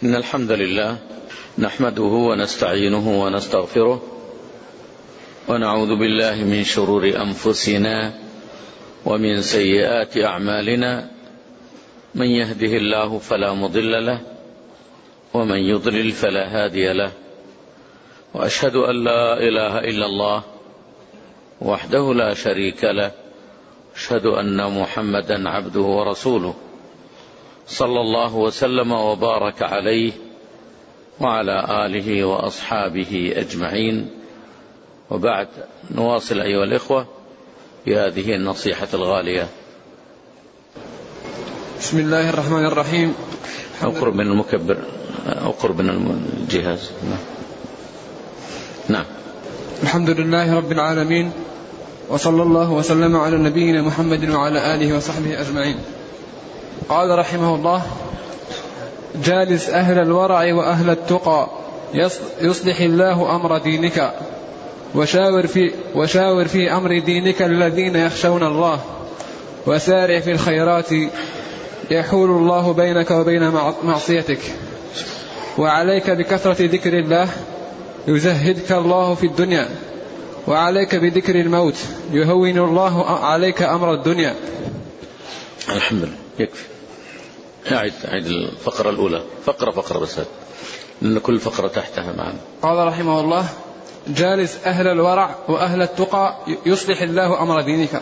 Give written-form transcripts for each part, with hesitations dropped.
إن الحمد لله نحمده ونستعينه ونستغفره ونعوذ بالله من شرور أنفسنا ومن سيئات أعمالنا، من يهده الله فلا مضل له ومن يضلل فلا هادي له، وأشهد أن لا إله إلا الله وحده لا شريك له، أشهد أن محمدا عبده ورسوله صلى الله وسلم وبارك عليه وعلى آله وأصحابه أجمعين. وبعد، نواصل أيها الإخوة بهذه النصيحة الغالية. بسم الله الرحمن الرحيم. أقرب من المكبر، أقرب من الجهاز. نعم. الحمد لله رب العالمين، وصلى الله وسلم على نبينا محمد وعلى آله وصحبه أجمعين. قال رحمه الله: جالس أهل الورع وأهل التقى يصلح الله أمر دينك، وشاور في أمر دينك الذين يخشون الله، وسارع في الخيرات يحول الله بينك وبين معصيتك، وعليك بكثرة ذكر الله يزهدك الله في الدنيا، وعليك بذكر الموت يهون الله عليك أمر الدنيا. الحمد لله. يكفي. أعد الفقرة الأولى، فقرة بس، لأن كل فقرة تحتها معنا. قال رحمه الله: جالس أهل الورع وأهل التقى يصلح الله أمر دينك.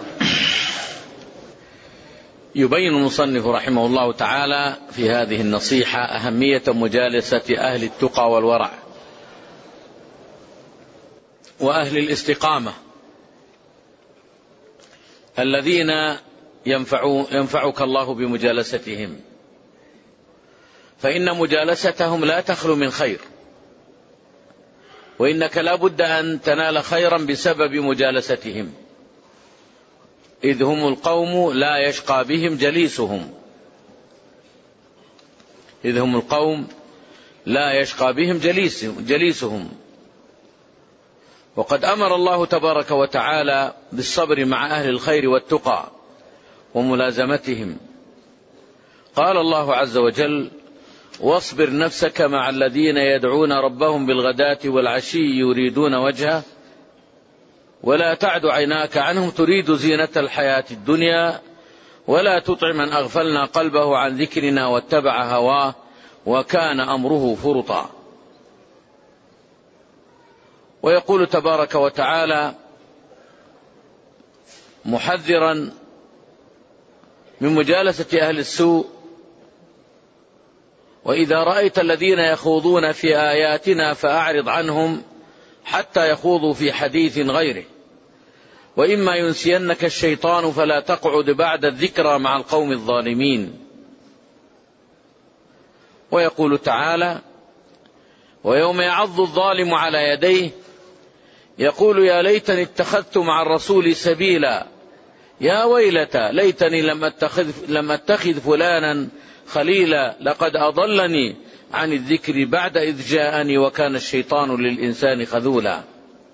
يبين المصنف رحمه الله تعالى في هذه النصيحة أهمية مجالسة أهل التقى والورع وأهل الاستقامة الذين ينفعك الله بمجالستهم، فإن مجالستهم لا تخلو من خير، وإنك لا بد أن تنال خيرا بسبب مجالستهم، إذ هم القوم لا يشقى بهم جليسهم، إذ هم القوم لا يشقى بهم جليسهم. وقد أمر الله تبارك وتعالى بالصبر مع أهل الخير والتقى وملازمتهم. قال الله عز وجل: واصبر نفسك مع الذين يدعون ربهم بالغداة والعشي يريدون وجهه ولا تعد عيناك عنهم تريد زينة الحياة الدنيا ولا تطع من أغفلنا قلبه عن ذكرنا واتبع هواه وكان أمره فرطا. ويقول تبارك وتعالى محذرا من مجالسة أهل السوء: وإذا رأيت الذين يخوضون في آياتنا فأعرض عنهم حتى يخوضوا في حديث غيره، وإما ينسينك الشيطان فلا تقعد بعد الذكرى مع القوم الظالمين. ويقول تعالى: ويوم يعض الظالم على يديه يقول يا ليتني اتخذت مع الرسول سبيلا يا ويلتى ليتني لم أتخذ فلانا خليلا لقد أضلني عن الذكر بعد إذ جاءني وكان الشيطان للإنسان خذولا.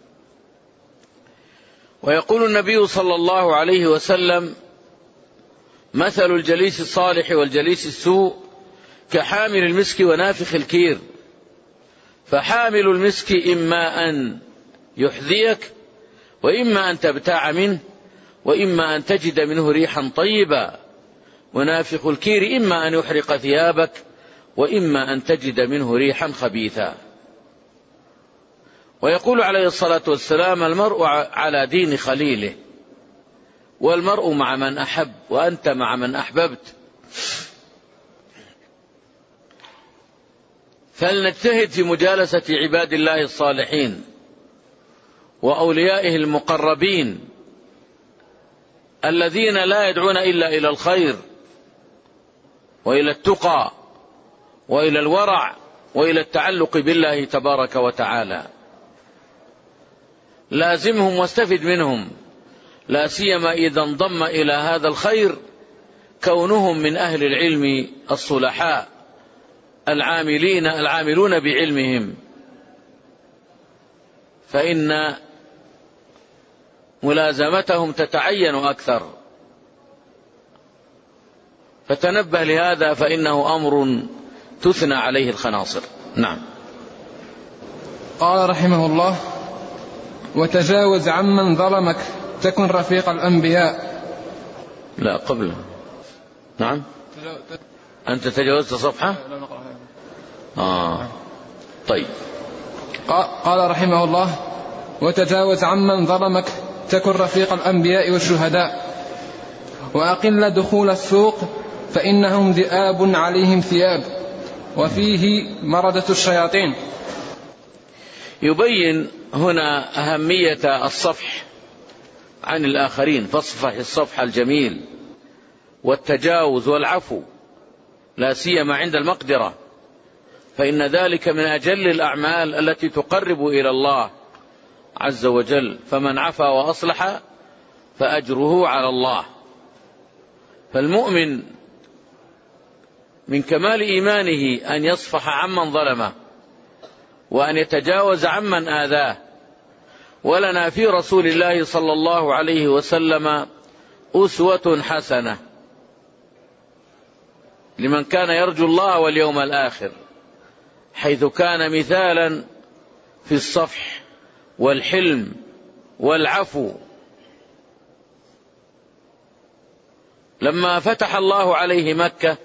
ويقول النبي صلى الله عليه وسلم: مثل الجليس الصالح والجليس السوء كحامل المسك ونافخ الكير، فحامل المسك إما أن يحذيك وإما أن تبتاع منه وإما أن تجد منه ريحا طيبا، ونافخ الكير إما أن يحرق ثيابك وإما أن تجد منه ريحا خبيثا. ويقول عليه الصلاة والسلام: المرء على دين خليله، والمرء مع من أحب، وأنت مع من أحببت. فلنجتهد في مجالسة عباد الله الصالحين وأوليائه المقربين الذين لا يدعون إلا إلى الخير وإلى التقى وإلى الورع وإلى التعلق بالله تبارك وتعالى. لازمهم واستفد منهم، لا سيما إذا انضم إلى هذا الخير كونهم من أهل العلم الصلحاء العاملون بعلمهم، فإن ملازمتهم تتعين أكثر. فتنبه لهذا، فإنه أمر تثنى عليه الخناصر. نعم. قال رحمه الله: وتجاوز عمن ظلمك تكن رفيق الأنبياء. لا قبل. نعم. أنت تجاوزت صفحة؟ طيب. قال رحمه الله: وتجاوز عمن ظلمك تكن رفيق الأنبياء والشهداء، وأقل دخول السوق فإنهم ذئاب عليهم ثياب، وفيه مردة الشياطين. يبين هنا أهمية الصفح عن الآخرين، فاصفح الصفح الجميل والتجاوز والعفو، لا سيما عند المقدرة، فإن ذلك من أجل الأعمال التي تقرب إلى الله عز وجل، فمن عفا وأصلح فأجره على الله. فالمؤمن من كمال إيمانه أن يصفح عمن ظلمه وأن يتجاوز عمن آذاه. ولنا في رسول الله صلى الله عليه وسلم أسوة حسنة لمن كان يرجو الله واليوم الآخر، حيث كان مثالا في الصفح والحلم والعفو. لما فتح الله عليه مكة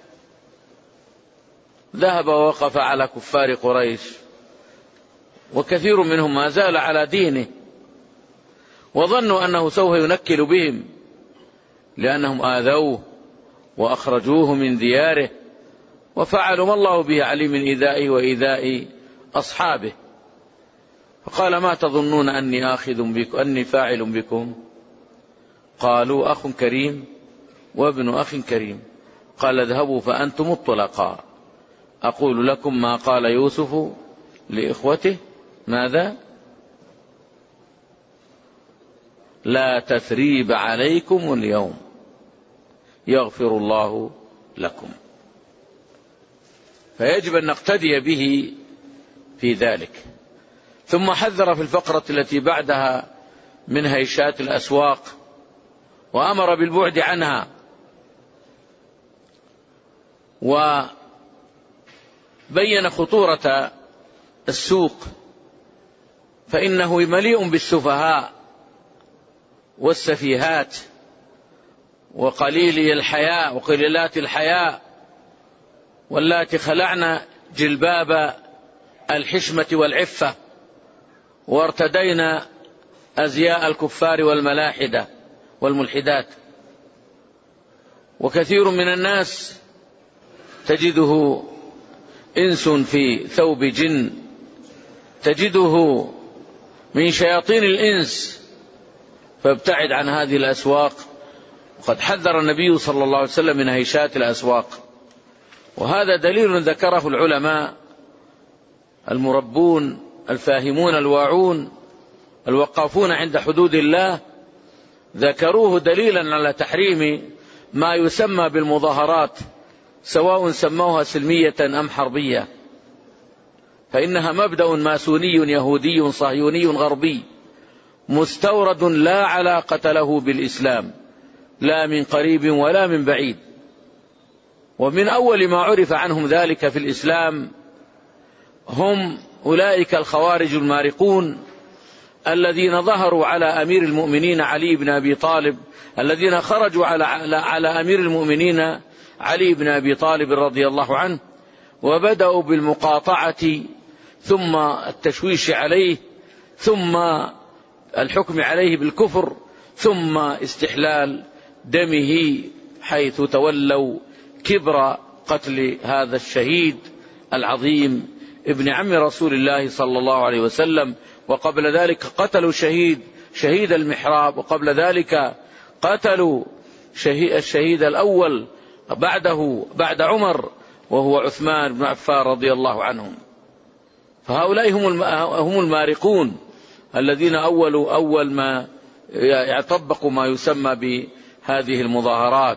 ذهب ووقف على كفار قريش، وكثير منهم ما زال على دينه، وظنوا أنه سوف ينكل بهم لأنهم آذوه وأخرجوه من دياره وفعلوا ما الله به عليم من إيذائه وإيذاء أصحابه. فقال: ما تظنون أني آخذ بكم، أني فاعل بكم؟ قالوا: أخ كريم وابن أخ كريم. قال: اذهبوا فأنتم الطلقاء، أقول لكم ما قال يوسف لإخوته: ماذا؟ لا تثريب عليكم اليوم يغفر الله لكم. فيجب أن نقتدي به في ذلك. ثم حذر في الفقرة التي بعدها من هيشات الأسواق، وأمر بالبعد عنها، وبين خطورة السوق، فإنه مليء بالسفهاء والسفيهات وقليلي الحياء وقليلات الحياء، واللاتي خلعن جلباب الحشمة والعفة وارتدينا أزياء الكفار والملاحدة والملحدات. وكثير من الناس تجده إنس في ثوب جن، تجده من شياطين الإنس، فابتعد عن هذه الأسواق. وقد حذر النبي صلى الله عليه وسلم من هيشات الأسواق، وهذا دليل ذكره العلماء المربون الفاهمون الواعون الوقافون عند حدود الله، ذكروه دليلا على تحريم ما يسمى بالمظاهرات، سواء سموها سلمية أم حربية، فإنها مبدأ ماسوني يهودي صهيوني غربي مستورد لا علاقة له بالإسلام، لا من قريب ولا من بعيد. ومن أول ما عرف عنهم ذلك في الإسلام هم أولئك الخوارج المارقون الذين ظهروا على أمير المؤمنين علي بن أبي طالب، الذين خرجوا على أمير المؤمنين علي بن أبي طالب رضي الله عنه، وبدأوا بالمقاطعة ثم التشويش عليه ثم الحكم عليه بالكفر ثم استحلال دمه، حيث تولوا كبر قتل هذا الشهيد العظيم ابن عم رسول الله صلى الله عليه وسلم. وقبل ذلك قتلوا شهيد المحراب، وقبل ذلك قتلوا الشهيد الأول بعد عمر وهو عثمان بن عفان رضي الله عنهم. فهؤلاء هم المارقون الذين أول ما يطبقوا ما يسمى بهذه المظاهرات،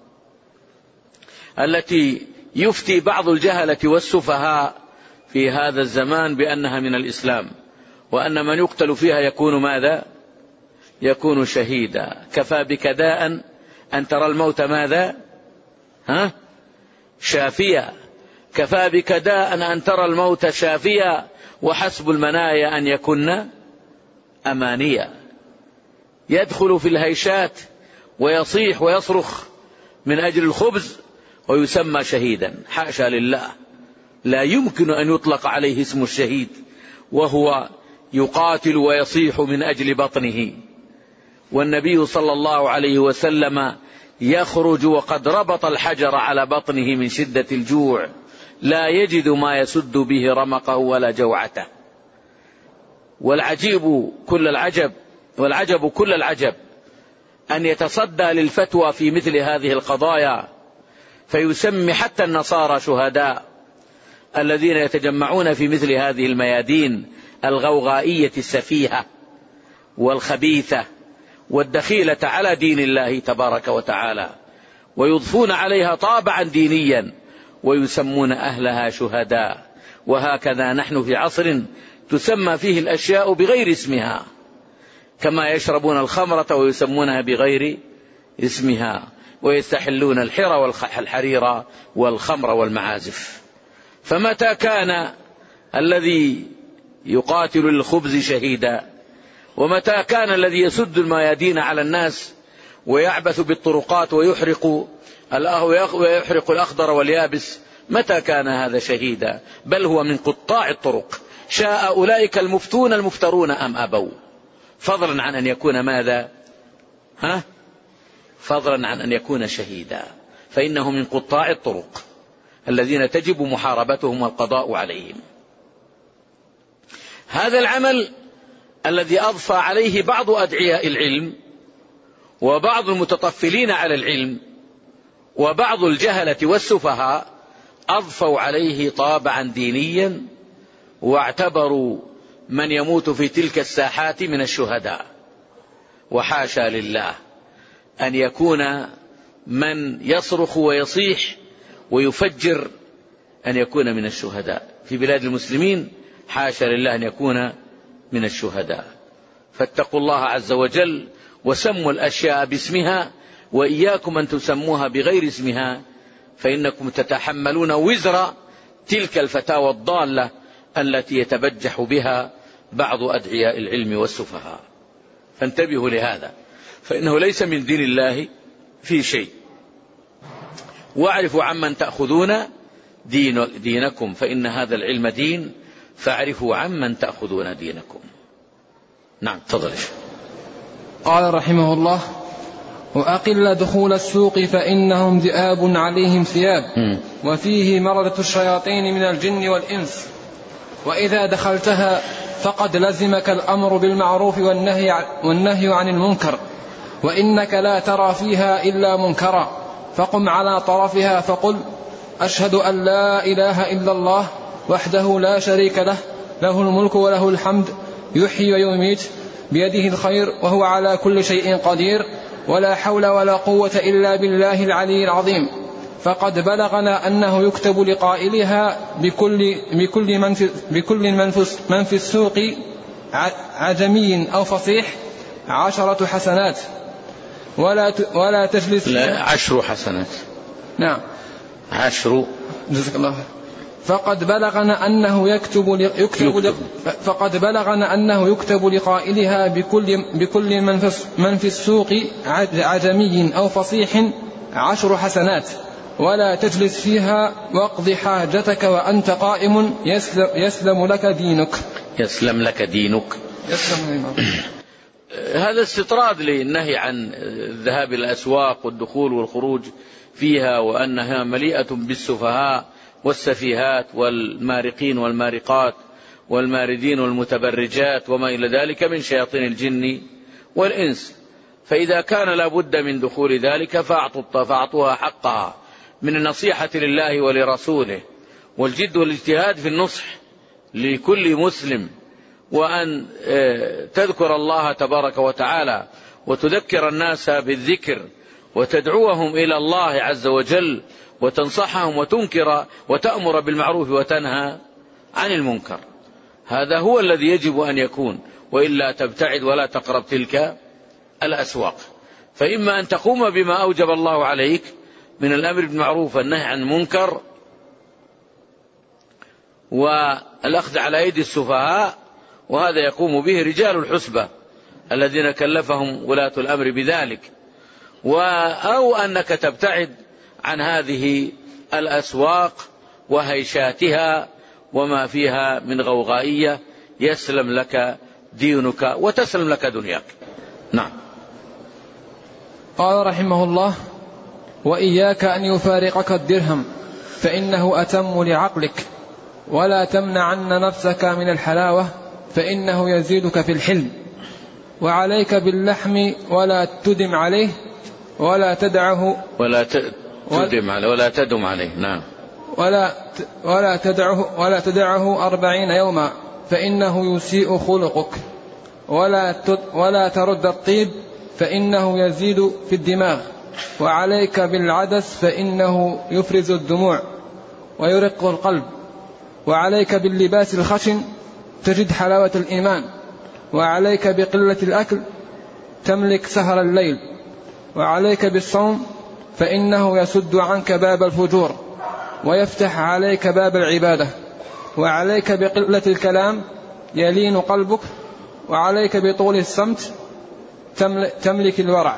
التي يفتي بعض الجهلة والسفهاء في هذا الزمان بأنها من الإسلام، وأن من يقتل فيها يكون ماذا؟ يكون شهيدا. كفى بك داء أن ترى الموت ماذا؟ شافيا. كفى بك داء أن ترى الموت شافيا، وحسب المنايا أن يكن أمانيا. يدخل في الهيشات ويصيح ويصرخ من أجل الخبز ويسمى شهيدا. حاشا لله، لا يمكن أن يطلق عليه اسم الشهيد وهو يقاتل ويصيح من أجل بطنه. والنبي صلى الله عليه وسلم يخرج وقد ربط الحجر على بطنه من شدة الجوع، لا يجد ما يسد به رمقه ولا جوعته. والعجب كل العجب أن يتصدى للفتوى في مثل هذه القضايا، فيسمي حتى النصارى شهداء الذين يتجمعون في مثل هذه الميادين الغوغائية السفيهة والخبيثة والدخيلة على دين الله تبارك وتعالى، ويضفون عليها طابعا دينيا ويسمون أهلها شهداء. وهكذا نحن في عصر تسمى فيه الأشياء بغير اسمها، كما يشربون الخمرة ويسمونها بغير اسمها، ويستحلون الحرير والخمر والمعازف. فمتى كان الذي يقاتل للخبز شهيدا، ومتى كان الذي يسد الميادين على الناس ويعبث بالطرقات ويحرق الأخضر واليابس، متى كان هذا شهيدا؟ بل هو من قطاع الطرق. شاء أولئك المفتون المفترون أم أبوا، فضلا عن أن يكون ماذا؟ فضلا عن أن يكون شهيدا، فإنه من قطاع الطرق الذين تجب محاربتهم والقضاء عليهم. هذا العمل الذي أضفى عليه بعض أدعياء العلم وبعض المتطفلين على العلم وبعض الجهلة والسفهاء، أضفوا عليه طابعا دينيا، واعتبروا من يموت في تلك الساحات من الشهداء. وحاشا لله أن يكون من يصرخ ويصيح ويفجر أن يكون من الشهداء في بلاد المسلمين. حاشا لله أن يكون من الشهداء. فاتقوا الله عز وجل وسموا الأشياء باسمها، وإياكم أن تسموها بغير اسمها، فإنكم تتحملون وزر تلك الفتاوى الضالة التي يتبجح بها بعض أدعياء العلم والسفهاء. فانتبهوا لهذا، فإنه ليس من دين الله في شيء. واعرفوا عمن تأخذون دينكم، فإن هذا العلم دين، فاعرفوا عمن تأخذون دينكم. نعم، تفضل. قال رحمه الله: وأقل دخول السوق فإنهم ذئاب عليهم ثياب، وفيه مردة الشياطين من الجن والإنس، وإذا دخلتها فقد لزمك الأمر بالمعروف والنهي عن المنكر، وإنك لا ترى فيها إلا منكرا، فقم على طرفها فقل: أشهد أن لا إله إلا الله وحده لا شريك له، له الملك وله الحمد، يحيي ويميت، بيده الخير وهو على كل شيء قدير، ولا حول ولا قوة إلا بالله العلي العظيم. فقد بلغنا أنه يكتب لقائلها بكل من في السوق عجمي أو فصيح 10 حسنات، ولا تجلس. لا، 10 حسنات. نعم، 10. جزاك الله خير. فقد بلغنا أنه يكتب لقائلها بكل من في السوق عجمي أو فصيح 10 حسنات، ولا تجلس فيها واقض حاجتك وأنت قائم، يسلم لك دينك. يسلم لك دينك. هذا استطراد للنهي عن الذهاب إلى الأسواق والدخول والخروج فيها، وأنها مليئة بالسفهاء والسفيهات والمارقين والمارقات والماردين والمتبرجات وما إلى ذلك من شياطين الجن والإنس. فإذا كان لا بد من دخول ذلك فأعطوها حقها من النصيحة لله ولرسوله، والجد والاجتهاد في النصح لكل مسلم، وأن تذكر الله تبارك وتعالى وتذكر الناس بالذكر وتدعوهم إلى الله عز وجل وتنصحهم وتنكر وتأمر بالمعروف وتنهى عن المنكر. هذا هو الذي يجب أن يكون، وإلا تبتعد ولا تقرب تلك الأسواق. فإما أن تقوم بما أوجب الله عليك من الأمر بالمعروف والنهي عن المنكر، والأخذ على أيدي السفهاء، وهذا يقوم به رجال الحسبة الذين كلفهم ولاة الأمر بذلك، أو أنك تبتعد عن هذه الأسواق وهيشاتها وما فيها من غوغائية، يسلم لك دينك وتسلم لك دنياك. نعم. قال رحمه الله: وإياك أن يفارقك الدرهم فإنه أتم لعقلك، ولا تمنعن نفسك من الحلاوة فإنه يزيدك في الحلم، وعليك باللحم ولا تدم عليه ولا تدعه ولا تدم عليه. نعم. ولا تدعه 40 يوما فإنه يسيء خلقك، ولا ترد الطيب فإنه يزيد في الدماغ، وعليك بالعدس فإنه يفرز الدموع ويرق القلب، وعليك باللباس الخشن تجد حلاوة الإيمان، وعليك بقلة الأكل تملك سهر الليل، وعليك بالصوم فإنه يسد عنك باب الفجور ويفتح عليك باب العبادة، وعليك بقلة الكلام يلين قلبك، وعليك بطول الصمت تملك الورع.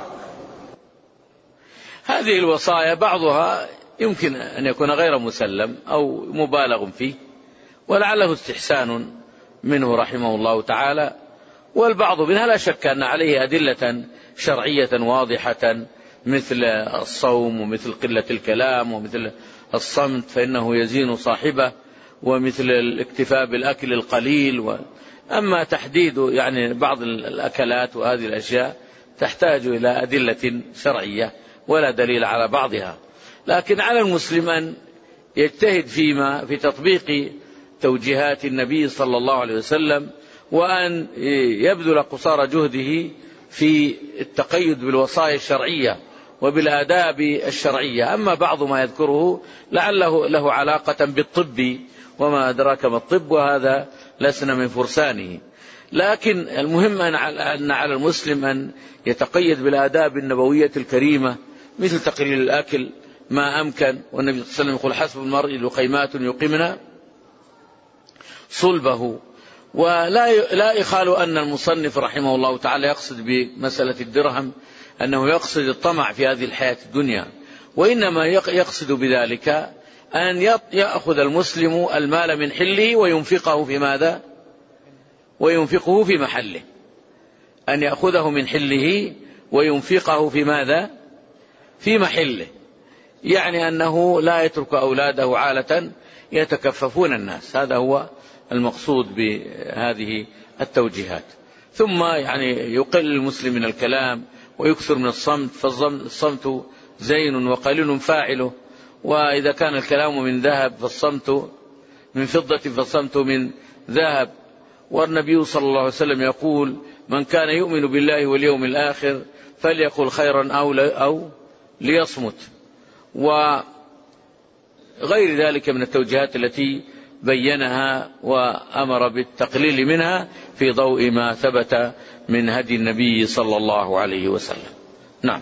هذه الوصايا بعضها يمكن أن يكون غير مسلم أو مبالغ فيه، ولعله استحسان منه رحمه الله تعالى، والبعض منها لا شك أن عليه أدلة شرعية واضحة، مثل الصوم ومثل قلة الكلام ومثل الصمت فإنه يزين صاحبه، ومثل الاكتفاء بالأكل القليل. أما تحديد يعني بعض الأكلات وهذه الأشياء تحتاج إلى أدلة شرعية ولا دليل على بعضها، لكن على المسلم أن يجتهد في تطبيق توجيهات النبي صلى الله عليه وسلم، وأن يبذل قصارى جهده في التقيد بالوصايا الشرعية وبالآداب الشرعية. أما بعض ما يذكره لعله له علاقة بالطب، وما أدراك ما الطب، وهذا لسنا من فرسانه، لكن المهم أن على المسلم أن يتقيد بالآداب النبوية الكريمة، مثل تقليل الأكل ما أمكن، والنبي صلى الله عليه وسلم يقول: حسب المرء لقيمات يقمن صلبه. ولا يخال أن المصنف رحمه الله تعالى يقصد بمسألة الدرهم أنه يقصد الطمع في هذه الحياة الدنيا، وإنما يقصد بذلك أن يأخذ المسلم المال من حله وينفقه في ماذا؟ وينفقه في محله. أن يأخذه من حله وينفقه في ماذا؟ في محله، يعني أنه لا يترك أولاده عالة يتكففون الناس. هذا هو المقصود بهذه التوجيهات. ثم يعني يقل المسلم من الكلام ويكثر من الصمت، فالصمت زين وقليل فاعله، وإذا كان الكلام من ذهب فالصمت من فضة فالصمت من ذهب. والنبي صلى الله عليه وسلم يقول: من كان يؤمن بالله واليوم الآخر فليقل خيرا أو ليصمت. وغير ذلك من التوجيهات التي بينها وأمر بالتقليل منها في ضوء ما ثبت من هدي النبي صلى الله عليه وسلم. نعم.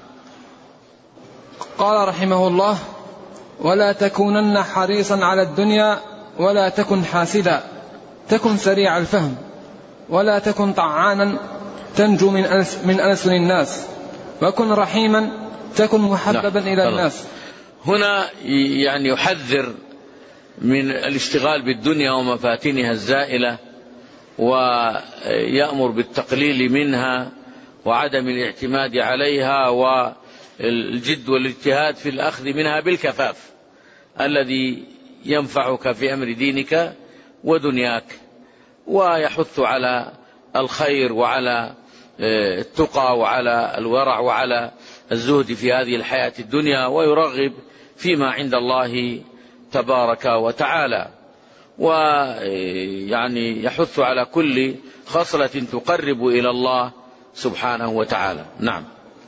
قال رحمه الله: ولا تكونن حريصا على الدنيا ولا تكن حاسدا، تكن سريع الفهم، ولا تكن طعانا تنجو من ألسن الناس، وكن رحيما تكن محببا إلى الناس. هنا يعني يحذر من الاشتغال بالدنيا ومفاتنها الزائلة، ويأمر بالتقليل منها وعدم الاعتماد عليها، والجد والاجتهاد في الأخذ منها بالكفاف الذي ينفعك في أمر دينك ودنياك. ويحث على الخير وعلى التقى وعلى الورع وعلى الزهد في هذه الحياة الدنيا، ويرغب فيما عند الله تبارك وتعالى، ويعني يحث على كل خصلة تقرب إلى الله سبحانه وتعالى. نعم.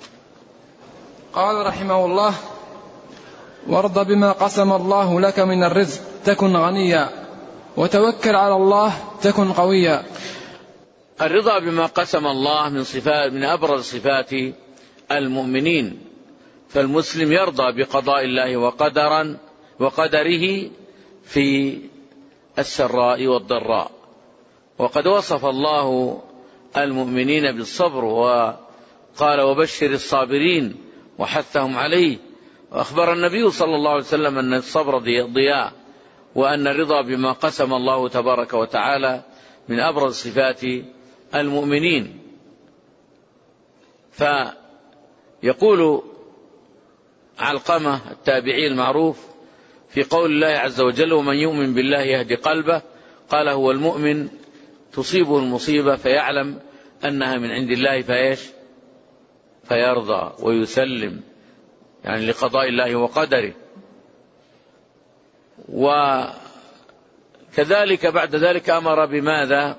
قال رحمه الله: وارض بما قسم الله لك من الرزق تكن غنيا، وتوكل على الله تكن قويا. الرضا بما قسم الله من أبرز صفات المؤمنين، فالمسلم يرضى بقضاء الله وقدره في السراء والضراء. وقد وصف الله المؤمنين بالصبر وقال وبشر الصابرين وحثهم عليه. وأخبر النبي صلى الله عليه وسلم أن الصبر ضياء، وأن الرضا بما قسم الله تبارك وتعالى من أبرز صفات المؤمنين. فيقول علقمة التابعي المعروف في قول الله عز وجل ومن يؤمن بالله يهدي قلبه، قال هو المؤمن تصيبه المصيبة فيعلم أنها من عند الله فيرضى ويسلم، يعني لقضاء الله وقدره. وكذلك بعد ذلك أمر بماذا؟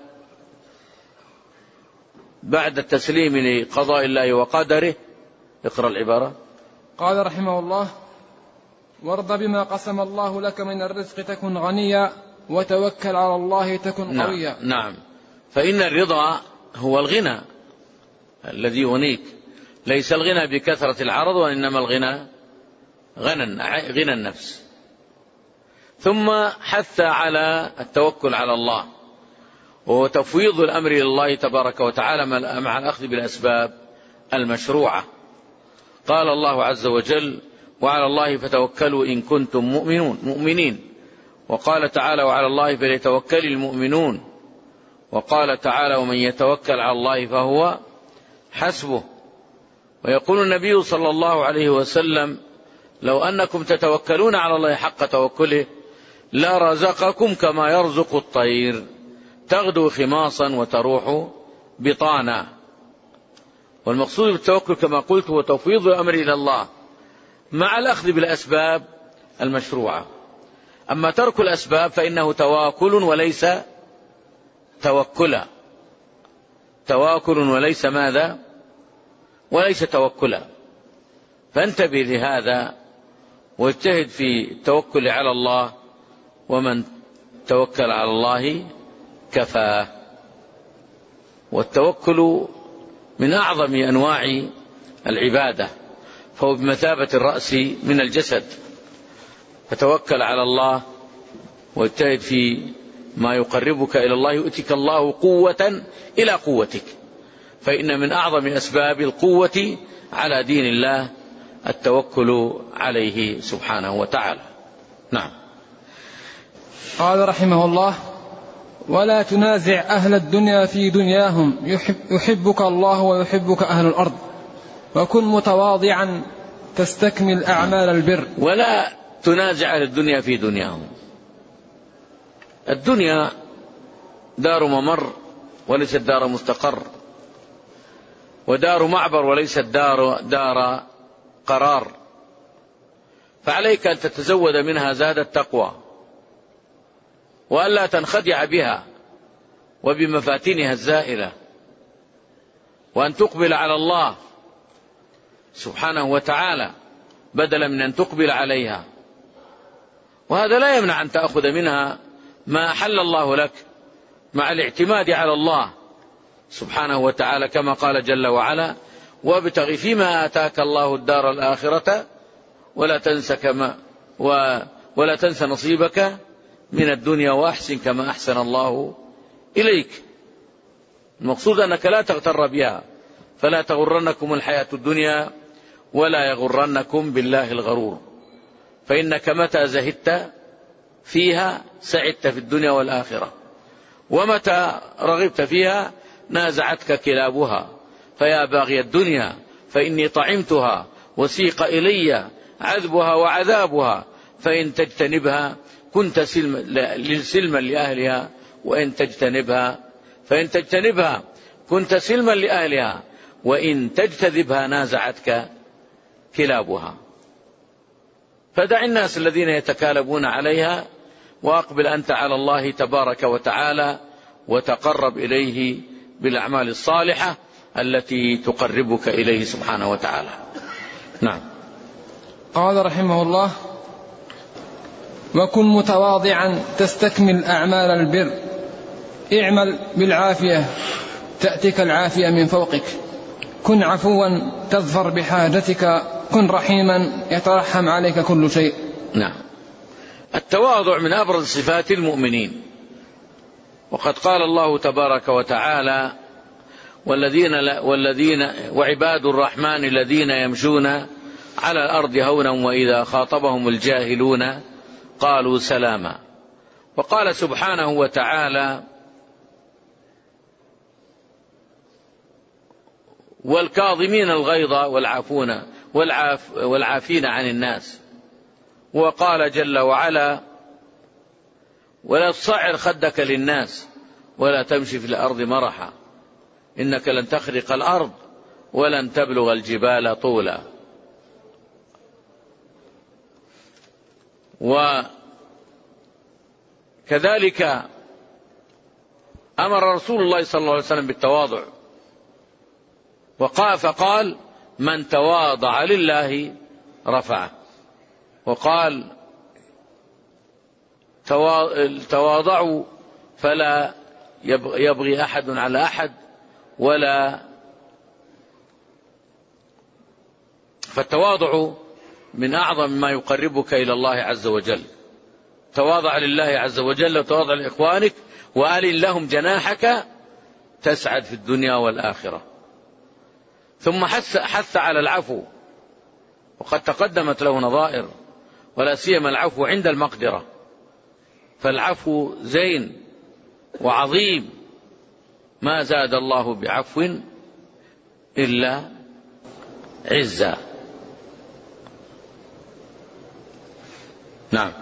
بعد التسليم لقضاء الله وقدره، اقرأ العبارة. قال رحمه الله وارض بما قسم الله لك من الرزق تكن غنيا وتوكل على الله تكن قويا. نعم، فإن الرضا هو الغنى الذي يغنيك، ليس الغنى بكثرة العرض، وإنما الغنى غنى النفس. ثم حث على التوكل على الله وتفويض الأمر إلى الله تبارك وتعالى مع الأخذ بالأسباب المشروعة. قال الله عز وجل وعلى الله فتوكلوا إن كنتم مؤمنين. وقال تعالى وعلى الله فليتوكل المؤمنون. وقال تعالى ومن يتوكل على الله فهو حسبه. ويقول النبي صلى الله عليه وسلم لو أنكم تتوكلون على الله حق توكله لا رزقكم كما يرزق الطير تغدو خماصا وتروح بطانا. والمقصود بالتوكل كما قلت هو تفويض الأمر إلى الله مع الأخذ بالأسباب المشروعة. أما ترك الأسباب فإنه تواكل وليس توكلا، تواكل وليس ماذا؟ وليس توكلا. فانتبه لهذا واجتهد في التوكل على الله، ومن توكل على الله كفاه. والتوكل من أعظم أنواع العبادة، فهو بمثابة الرأس من الجسد. فتوكل على الله واجتهد في ما يقربك إلى الله يؤتك الله قوة إلى قوتك، فإن من أعظم أسباب القوة على دين الله التوكل عليه سبحانه وتعالى. نعم. قال رحمه الله ولا تنازع أهل الدنيا في دنياهم يحبك الله ويحبك أهل الأرض وكن متواضعا تستكمل أعمال البر. ولا تنازع أهل الدنيا في دنياهم. الدنيا دار ممر وليست دار مستقر، ودار معبر وليست دار قرار. فعليك أن تتزود منها زاد التقوى، وألا تنخدع بها وبمفاتنها الزائلة، وأن تقبل على الله سبحانه وتعالى بدلا من أن تقبل عليها. وهذا لا يمنع أن تأخذ منها ما أحل الله لك مع الاعتماد على الله سبحانه وتعالى، كما قال جل وعلا وابتغ فيما آتاك الله الدار الآخرة ولا تنس نصيبك من الدنيا وأحسن كما أحسن الله إليك. المقصود أنك لا تغتر بها، فلا تغرنكم الحياة الدنيا ولا يغرنكم بالله الغرور، فإنك متى زهدت فيها سعدت في الدنيا والآخرة، ومتى رغبت فيها نازعتك كلابها. فيا باغي الدنيا فإني طعمتها وسيق إلي عذبها وعذابها، فإن تجتنبها كنت سلما لأهلها فإن تجتنبها كنت سلما لأهلها وإن تجتذبها نازعتك كلابها. فدع الناس الذين يتكالبون عليها، وأقبل أنت على الله تبارك وتعالى وتقرب إليه بالأعمال الصالحة التي تقربك إليه سبحانه وتعالى. نعم. قال رحمه الله وكن متواضعا تستكمل أعمال البر اعمل بالعافية تأتيك العافية من فوقك كن عفوا تظفر بحاجتك كن رحيما يترحم عليك كل شيء. نعم. التواضع من أبرز صفات المؤمنين، وقد قال الله تبارك وتعالى: وعباد الرحمن الذين يمشون على الأرض هونا وإذا خاطبهم الجاهلون قالوا سلاما. وقال سبحانه وتعالى: والكاظمين الغيظ والعافين عن الناس. وقال جل وعلا: ولا تصعر خدك للناس ولا تمشي في الأرض مرحا إنك لن تخرق الأرض ولن تبلغ الجبال طولا. وكذلك أمر رسول الله صلى الله عليه وسلم بالتواضع، فقال: من تواضع لله رفعه. وقال: تواضعوا فلا يبغي أحد على أحد فالتواضع من أعظم ما يقربك إلى الله عز وجل. تواضع لله عز وجل وتواضع لإخوانك وألن لهم جناحك تسعد في الدنيا والآخرة. ثم حث على العفو، وقد تقدمت له نظائر، ولا سيما العفو عند المقدرة، فالعفو زين وعظيم، ما زاد الله بعفو إلا عزا. نعم.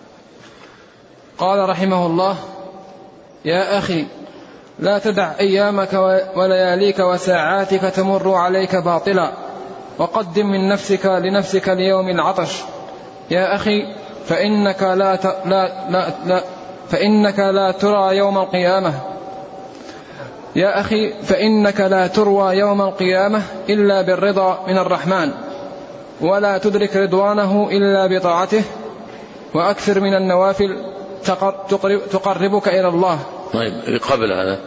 قال رحمه الله: يا أخي لا تدع أيامك ولياليك وساعاتك تمر عليك باطلا، وقدم من نفسك لنفسك ليوم العطش. يا أخي فإنك لا ترى يوم القيامة. يا أخي فإنك لا تروى يوم القيامة إلا بالرضا من الرحمن، ولا تدرك رضوانه إلا بطاعته، وأكثر من النوافل تقربك إلى الله. طيب، قبل هذا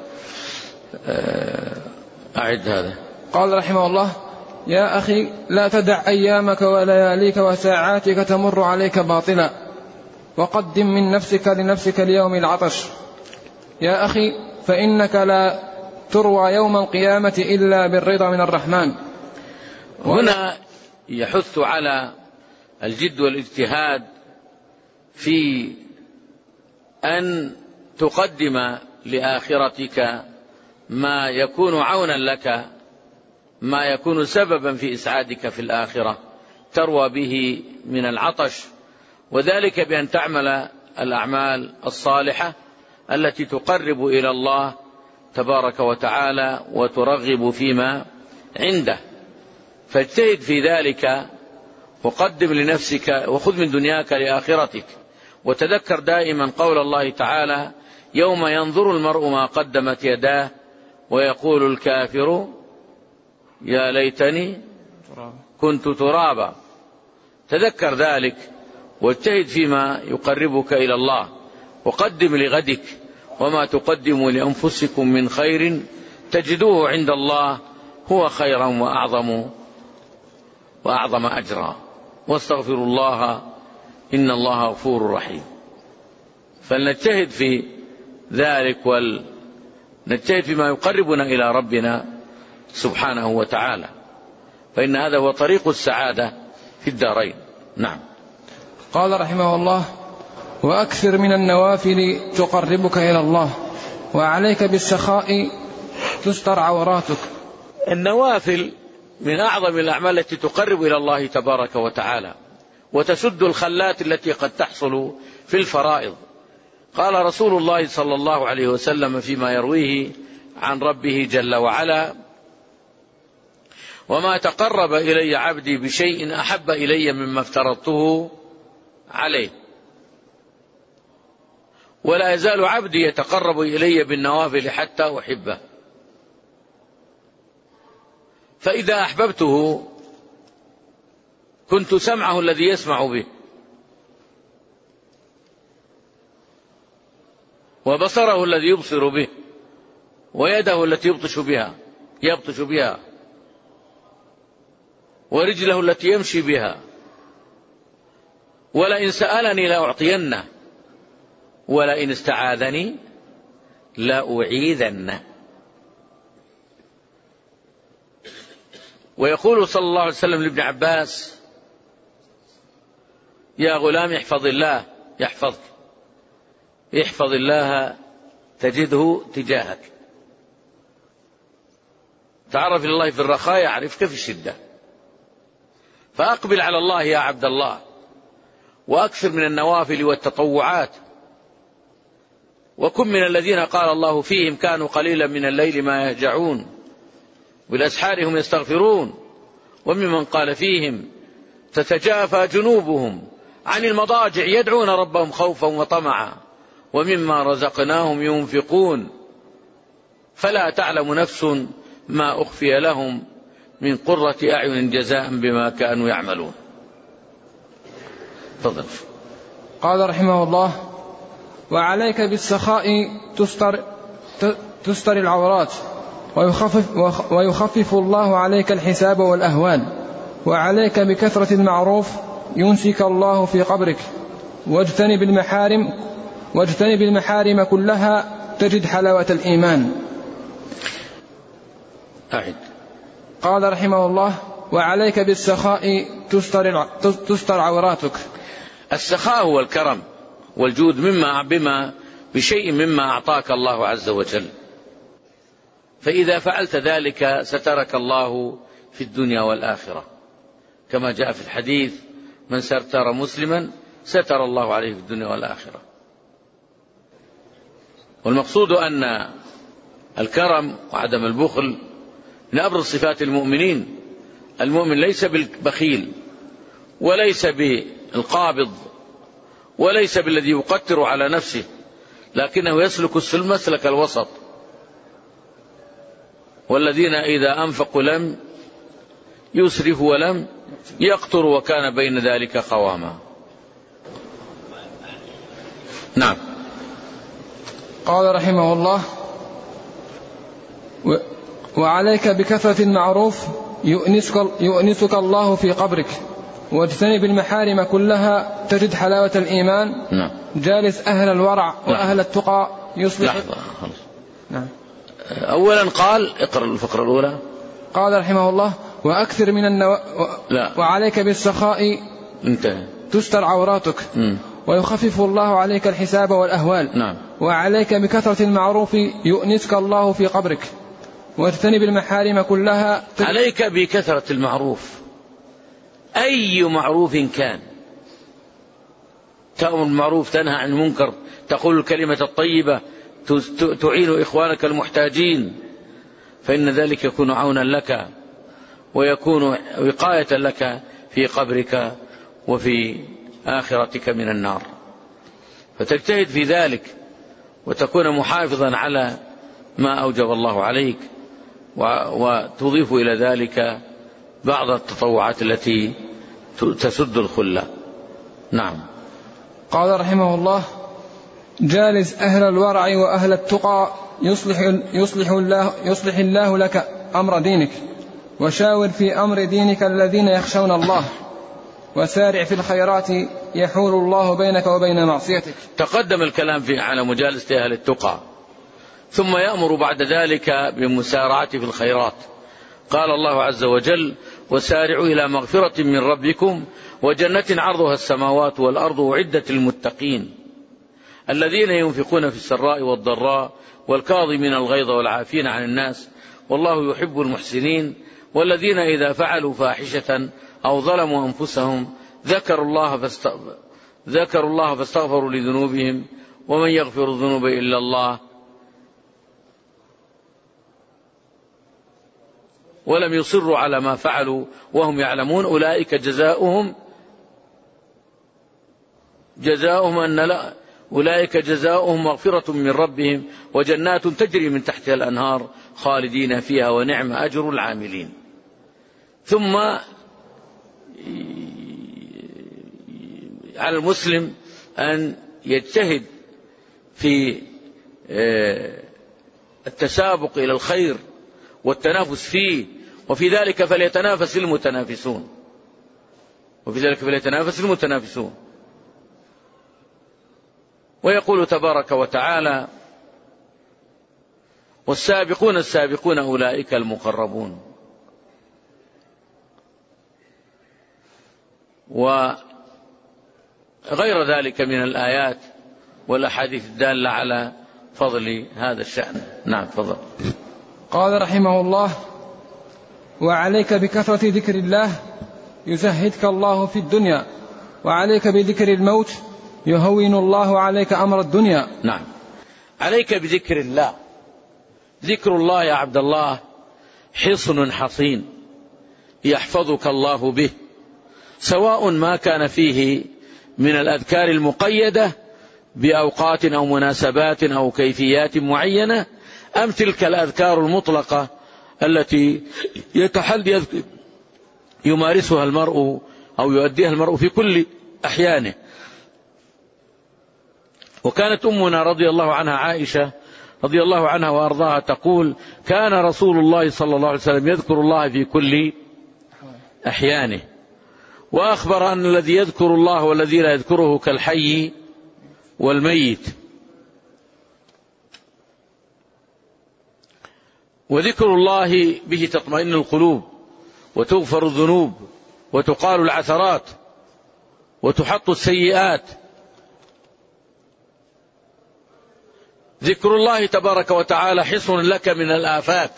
أعد هذا. قال رحمه الله: يا أخي لا تدع أيامك ولياليك وساعاتك تمر عليك باطلا، وقدم من نفسك لنفسك ليوم العطش. يا أخي فإنك لا تروى يوم القيامة إلا بالرضا من الرحمن. هنا يحث على الجد والاجتهاد في أن تقدم لآخرتك ما يكون عونا لك، ما يكون سببا في إسعادك في الآخرة تروى به من العطش، وذلك بأن تعمل الأعمال الصالحة التي تقرب إلى الله تبارك وتعالى وترغب فيما عنده. فاجتهد في ذلك، وقدم لنفسك وخذ من دنياك لآخرتك. وتذكر دائما قول الله تعالى: يوم ينظر المرء ما قدمت يداه ويقول الكافر يا ليتني كنت ترابا. تذكر ذلك واجتهد فيما يقربك إلى الله، وقدم لغدك: وما تقدموا لأنفسكم من خير تجدوه عند الله هو خيرا وأعظم أجرا، واستغفروا الله إن الله غفور رحيم. فلنجتهد في ذلك، ونجتهد فيما يقربنا إلى ربنا سبحانه وتعالى، فإن هذا هو طريق السعادة في الدارين. نعم. قال رحمه الله: وأكثر من النوافل تقربك إلى الله، وعليك بالسخاء تستر عوراتك. النوافل من أعظم الأعمال التي تقرب إلى الله تبارك وتعالى، وتسد الخلات التي قد تحصل في الفرائض. قال رسول الله صلى الله عليه وسلم فيما يرويه عن ربه جل وعلا: وما تقرب إلي عبدي بشيء أحب إلي مما افترضته عليه، ولا يزال عبدي يتقرب إلي بالنوافل حتى أحبه، فإذا أحببته كنت سمعه الذي يسمع به، وبصره الذي يبصر به، ويده التي يبطش بها، ورجله التي يمشي بها، ولئن سألني لأعطينه، ولئن استعاذني لأعيذنه. ويقول صلى الله عليه وسلم لابن عباس: يا غلام احفظ الله يحفظك، احفظ الله تجده تجاهك، تعرف إلى الله في الرخاء يعرفك في الشدة. فأقبل على الله يا عبد الله، وأكثر من النوافل والتطوعات، وكن من الذين قال الله فيهم: كانوا قليلا من الليل ما يهجعون بالأسحار هم يستغفرون. وممن قال فيهم: تتجافى جنوبهم عن المضاجع يدعون ربهم خوفا وطمعا ومما رزقناهم ينفقون فلا تعلم نفس ما أخفي لهم من قرة أعين جزاء بما كانوا يعملون. تفضل. قال رحمه الله: وعليك بالسخاء تستر العورات، ويخفف الله عليك الحساب والأهوال، وعليك بكثرة المعروف ينسك الله في قبرك، واجتنب المحارم كلها تجد حلاوة الإيمان. أعد. قال رحمه الله: وعليك بالسخاء تستر عوراتك. السخاء هو الكرم والجود بشيء مما أعطاك الله عز وجل، فإذا فعلت ذلك سترك الله في الدنيا والآخرة، كما جاء في الحديث: من ستر مسلما ستر الله عليه في الدنيا والآخرة. والمقصود أن الكرم وعدم البخل من أبرز صفات المؤمنين. المؤمن ليس بالبخيل، وليس بالقابض، وليس بالذي يقتر على نفسه، لكنه يسلك مسلك الوسط. والذين إذا أنفقوا لم يسرفوا ولم يقتروا وكان بين ذلك قواما. نعم. قال رحمه الله: وعليك بكثرة المعروف يؤنسك الله في قبرك، واجتنب المحارم كلها تجد حلاوة الإيمان. نعم. جالس أهل الورع وأهل التقى يصلح. نعم. أولا قال: اقرأ الفقرة الأولى. قال رحمه الله: وأكثر من وعليك بالسخاء انتهى تستر عوراتك. ويخفف الله عليك الحساب والأهوال. نعم. وعليك بكثرة المعروف يؤنسك الله في قبرك، واجتنب المحارم كلها. عليك بكثرة المعروف، أي معروف كان، تأمر بالمعروف تنهى عن المنكر، تقول الكلمة الطيبة، تعين إخوانك المحتاجين، فإن ذلك يكون عونا لك ويكون وقاية لك في قبرك وفي آخرتك من النار. فتجتهد في ذلك وتكون محافظا على ما أوجب الله عليك، وتضيف إلى ذلك بعض التطوعات التي تسد الخلة. نعم. قال رحمه الله: جالس أهل الورع وأهل التقى يصلح الله لك أمر دينك، وشاور في أمر دينك الذين يخشون الله، وسارع في الخيرات يحول الله بينك وبين معصيتك. تقدم الكلام على مجالسة أهل التقى، ثم يأمر بعد ذلك بمسارعة في الخيرات. قال الله عز وجل: وسارعوا إلى مغفرة من ربكم وجنة عرضها السماوات والأرض أعدت للمتقين الذين ينفقون في السراء والضراء والكاظمين الغيظ والعافين عن الناس والله يحب المحسنين والذين إذا فعلوا فاحشة أو ظلموا أنفسهم ذكروا الله فاستغفروا لذنوبهم ومن يغفر الذنوب إلا الله ولم يصروا على ما فعلوا وهم يعلمون أولئك جزاؤهم مغفرة من ربهم وجنات تجري من تحتها الأنهار خالدين فيها ونعم أجر العاملين. ثم على المسلم أن يجتهد في التسابق إلى الخير والتنافس فيه، وفي ذلك فليتنافس المتنافسون. ويقول تبارك وتعالى: والسابقون السابقون أولئك المقربون. وغير ذلك من الآيات والأحاديث الدالة على فضل هذا الشأن. نعم فضل. قال رحمه الله: وعليك بكثرة ذكر الله يزهدك الله في الدنيا، وعليك بذكر الموت يهون الله عليك أمر الدنيا. نعم، عليك بذكر الله. ذكر الله يا عبد الله حصن حصين يحفظك الله به، سواء ما كان فيه من الأذكار المقيدة بأوقات أو مناسبات أو كيفيات معينة، أم تلك الأذكار المطلقة التي يمارسها المرء أو يؤديها المرء في كل أحيانه. وكانت أمنا رضي الله عنها عائشة رضي الله عنها وأرضاها تقول: كان رسول الله صلى الله عليه وسلم يذكر الله في كل أحيانه، وأخبر أن الذي يذكر الله والذي لا يذكره كالحي والميت. وذكر الله به تطمئن القلوب وتغفر الذنوب وتقال العثرات وتحط السيئات. ذكر الله تبارك وتعالى حصن لك من الآفات.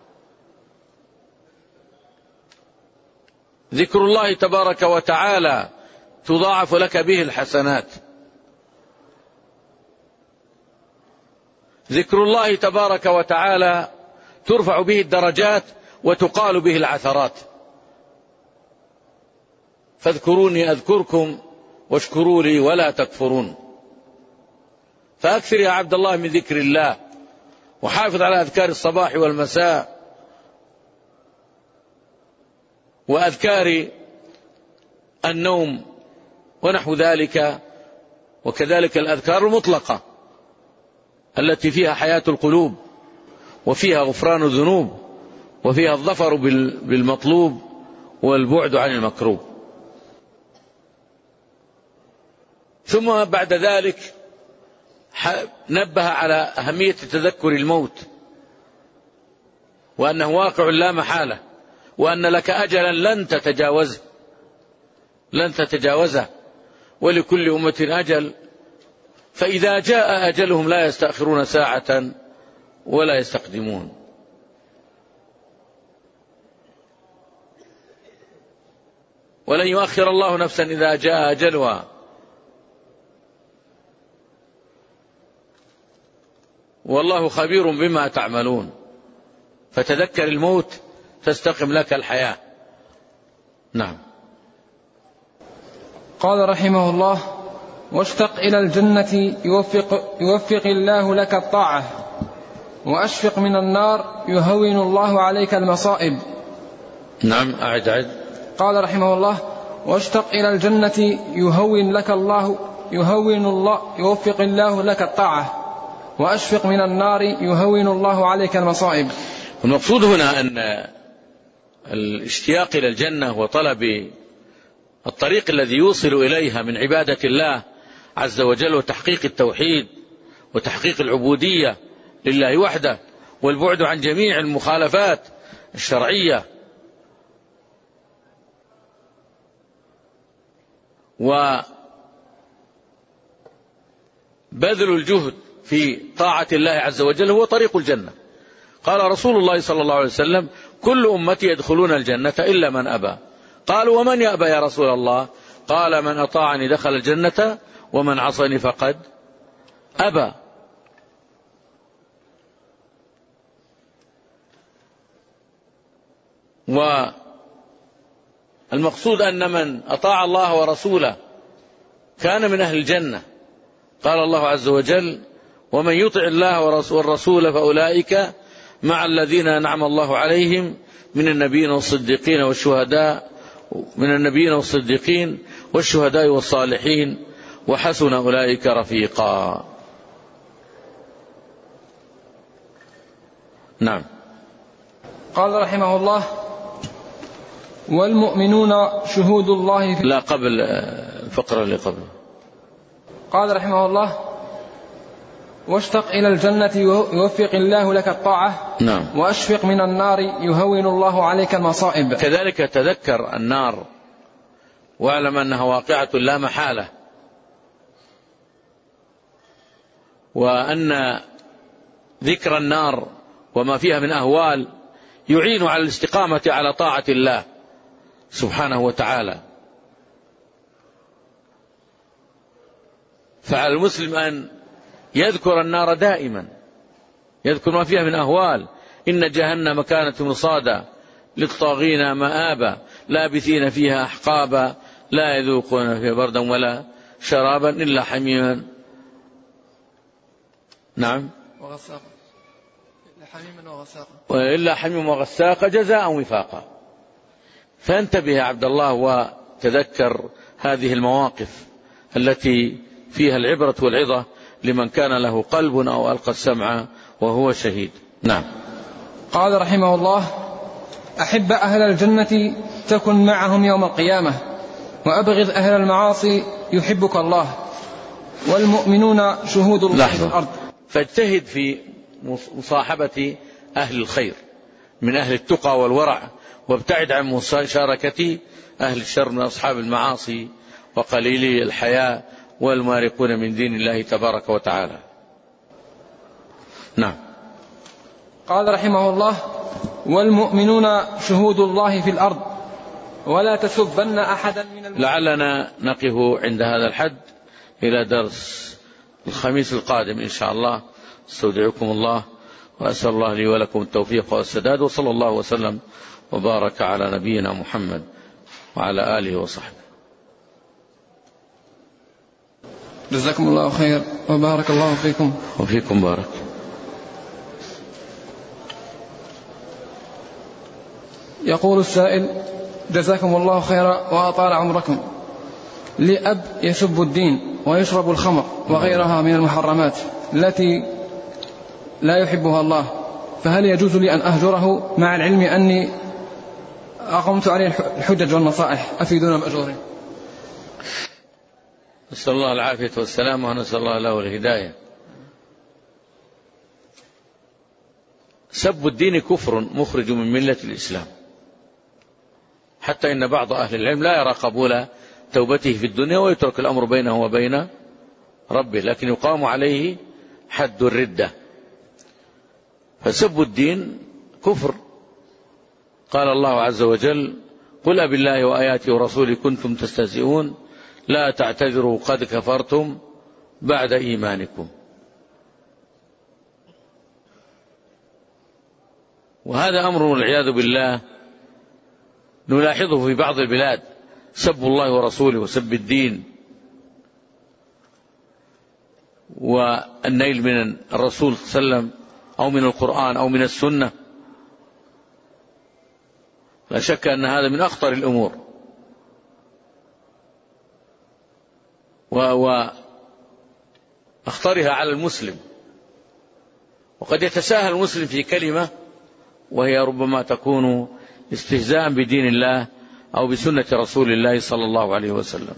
ذكر الله تبارك وتعالى تضاعف لك به الحسنات. ذكر الله تبارك وتعالى ترفع به الدرجات وتقال به العثرات. فاذكروني أذكركم واشكروا لي ولا تكفرون. فأكثر يا عبد الله من ذكر الله، وحافظ على أذكار الصباح والمساء وأذكار النوم ونحو ذلك، وكذلك الأذكار المطلقة التي فيها حياة القلوب وفيها غفران الذنوب وفيها الظفر بالمطلوب والبعد عن المكروه. ثم بعد ذلك نبه على أهمية تذكر الموت، وأنه واقع لا محالة، وأن لك أجلا لن تتجاوزه، ولكل أمة أجل، فإذا جاء أجلهم لا يستأخرون ساعة ولا يستقدمون. ولن يؤخر الله نفسا إذا جاء أجلها، والله خبير بما تعملون. فتذكر الموت تستقم لك الحياة. نعم. قال رحمه الله: واشتق إلى الجنة يوفق الله لك الطاعة، وأشفق من النار يهون الله عليك المصائب. نعم أعد. قال رحمه الله: واشتق إلى الجنة يوفق الله لك الطاعة، وأشفق من النار يهون الله عليك المصائب. المقصود هنا أن الاشتياق إلى الجنة وطلب الطريق الذي يوصل إليها من عبادة الله عز وجل وتحقيق التوحيد وتحقيق العبودية لله وحده والبعد عن جميع المخالفات الشرعية، وبذل الجهد في طاعة الله عز وجل هو طريق الجنة. قال رسول الله صلى الله عليه وسلم: كل أمتي يدخلون الجنة إلا من أبى. قالوا: ومن يأبى يا رسول الله؟ قال: من أطاعني دخل الجنة ومن عصني فقد أبى. والمقصود أن من أطاع الله ورسوله كان من أهل الجنة. قال الله عز وجل: ومن يطع الله والرسول فأولئك مع الذين أنعم الله عليهم من النبيين والشهداء والصالحين وحسن أولئك رفيقا. نعم. قال رحمه الله: والمؤمنون شهود الله لا قبل الفقرة اللي قبل. قال رحمه الله: واشتق إلى الجنة يوفق الله لك الطاعة. نعم. وأشفق من النار يهون الله عليك المصائب. كذلك تذكر النار واعلم أنها واقعة لا محالة، وأن ذكر النار وما فيها من أهوال يعين على الاستقامة على طاعة الله سبحانه وتعالى. فعلى المسلم أن يذكر النار دائما، يذكر ما فيها من أهوال. إن جهنم كانت مرصادا للطاغين مآبا لابثين فيها أحقابا لا يذوقون فيها بردا ولا شرابا إلا حميما. نعم. وغساقا. إلا حميما وغساقا جزاء وفاقا. فانتبه يا عبد الله وتذكر هذه المواقف التي فيها العبرة والعظة لمن كان له قلب أو ألقى السمع وهو شهيد. نعم. قال رحمه الله: أحب أهل الجنة تكن معهم يوم القيامة، وأبغض أهل المعاصي يحبك الله، والمؤمنون شهود الله في الأرض. فاجتهد في مصاحبة أهل الخير من أهل التقى والورع، وابتعد عن مشاركة أهل الشر من أصحاب المعاصي وقليلي الحياء والمارقون من دين الله تبارك وتعالى. نعم. قال رحمه الله: والمؤمنون شهود الله في الأرض ولا تسبن أحدا من المؤمنين. لعلنا نقف عند هذا الحد إلى درس الخميس القادم إن شاء الله. استودعكم الله وأسأل الله لي ولكم التوفيق والسداد، وصلى الله وسلم وبارك على نبينا محمد وعلى آله وصحبه. جزاكم الله خير وبارك الله فيكم. وفيكم بارك. يقول السائل: جزاكم الله خيرا وأطال عمركم. لي أب يسب الدين ويشرب الخمر وغيرها من المحرمات التي لا يحبها الله، فهل يجوز لي أن أهجره مع العلم أني أقمت عليه الحجج والنصائح أفيدون مأجورين؟ نسأل الله العافية والسلام ونسأل الله له الهداية. سب الدين كفر مخرج من ملة الإسلام، حتى إن بعض أهل العلم لا يرى قبول توبته في الدنيا ويترك الأمر بينه وبين ربه، لكن يقام عليه حد الردة. فسب الدين كفر. قال الله عز وجل: قل أبالله وآياته ورسوله كنتم تستهزئون لا تعتذروا قد كفرتم بعد إيمانكم. وهذا أمر والعياذ بالله نلاحظه في بعض البلاد، سب الله ورسوله وسب الدين والنيل من الرسول صلى الله عليه وسلم أو من القرآن أو من السنة. لا شك أن هذا من أخطر الأمور، وأخطرها على المسلم. وقد يتساهل المسلم في كلمة وهي ربما تكون استهزاء بدين الله أو بسنة رسول الله صلى الله عليه وسلم.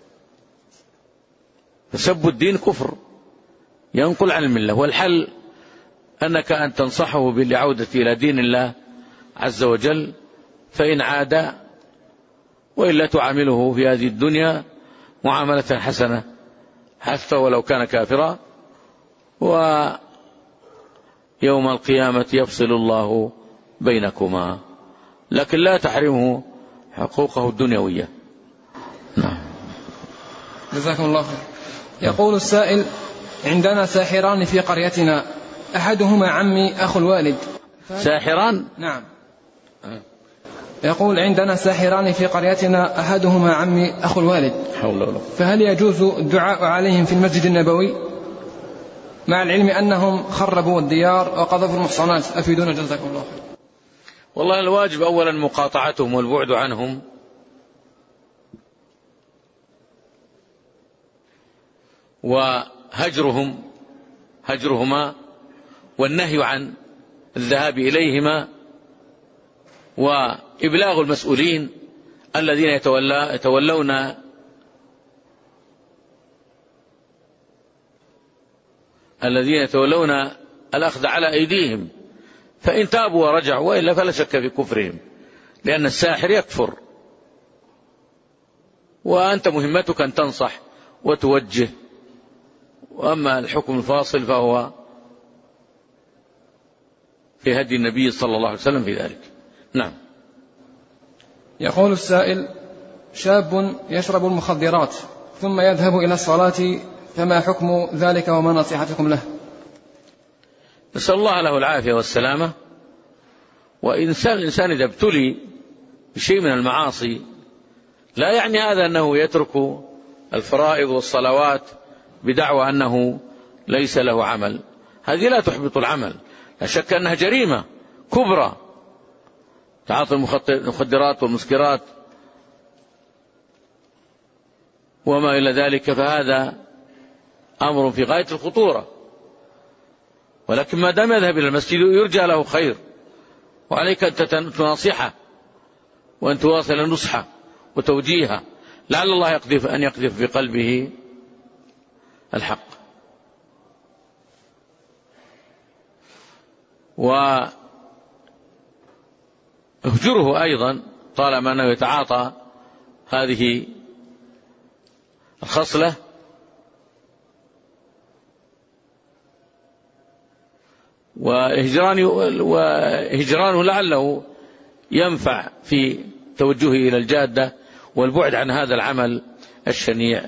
فسب الدين كفر ينقل عن الملة، والحل أنك أن تنصحه بالعودة إلى دين الله عز وجل، فإن عاد وإلا تعامله في هذه الدنيا معاملة حسنة حتى ولو كان كافرا، ويوم القيامة يفصل الله بينكما، لكن لا تحرمه حقوقه الدنيوية. نعم. جزاكم الله خير. يقول السائل: عندنا ساحران في قريتنا، أحدهما عمي أخو الوالد. ساحران؟ نعم. يقول: عندنا ساحران في قريتنا، أحدهما عمي أخو الوالد، فهل يجوز الدعاء عليهم في المسجد النبوي مع العلم أنهم خربوا الديار وقذفوا المحصنات؟ أفيدونا جزاكم الله خير. والله الواجب أولا مقاطعتهم والبعد عنهم، هجرهما والنهي عن الذهاب إليهما، وإبلاغ المسؤولين الذين يتولون الذين يتولون الأخذ على أيديهم، فإن تابوا ورجعوا وإلا فلا شك في كفرهم، لأن الساحر يكفر، وأنت مهمتك أن تنصح وتوجه، وأما الحكم الفاصل فهو في هدي النبي صلى الله عليه وسلم في ذلك. نعم. يقول السائل: شاب يشرب المخدرات ثم يذهب إلى الصلاة، فما حكم ذلك وما نصيحتكم له؟ نسأل الله له العافية والسلامة. الإنسان إذا ابتلي بشيء من المعاصي لا يعني هذا أنه يترك الفرائض والصلوات بدعوى أنه ليس له عمل، هذه لا تحبط العمل، لا شك أنها جريمة كبرى، تعاطي المخدرات والمسكرات وما إلى ذلك، فهذا أمر في غاية الخطورة، ولكن ما دام يذهب إلى المسجد يرجى له خير، وعليك أن تناصحه وأن تواصل نصحه وتوجيهه، لعل الله يقذف في قلبه الحق. واهجره أيضا طالما أنه يتعاطى هذه الخصلة، وهجرانه لعله ينفع في توجهه إلى الجادة والبعد عن هذا العمل الشنيع،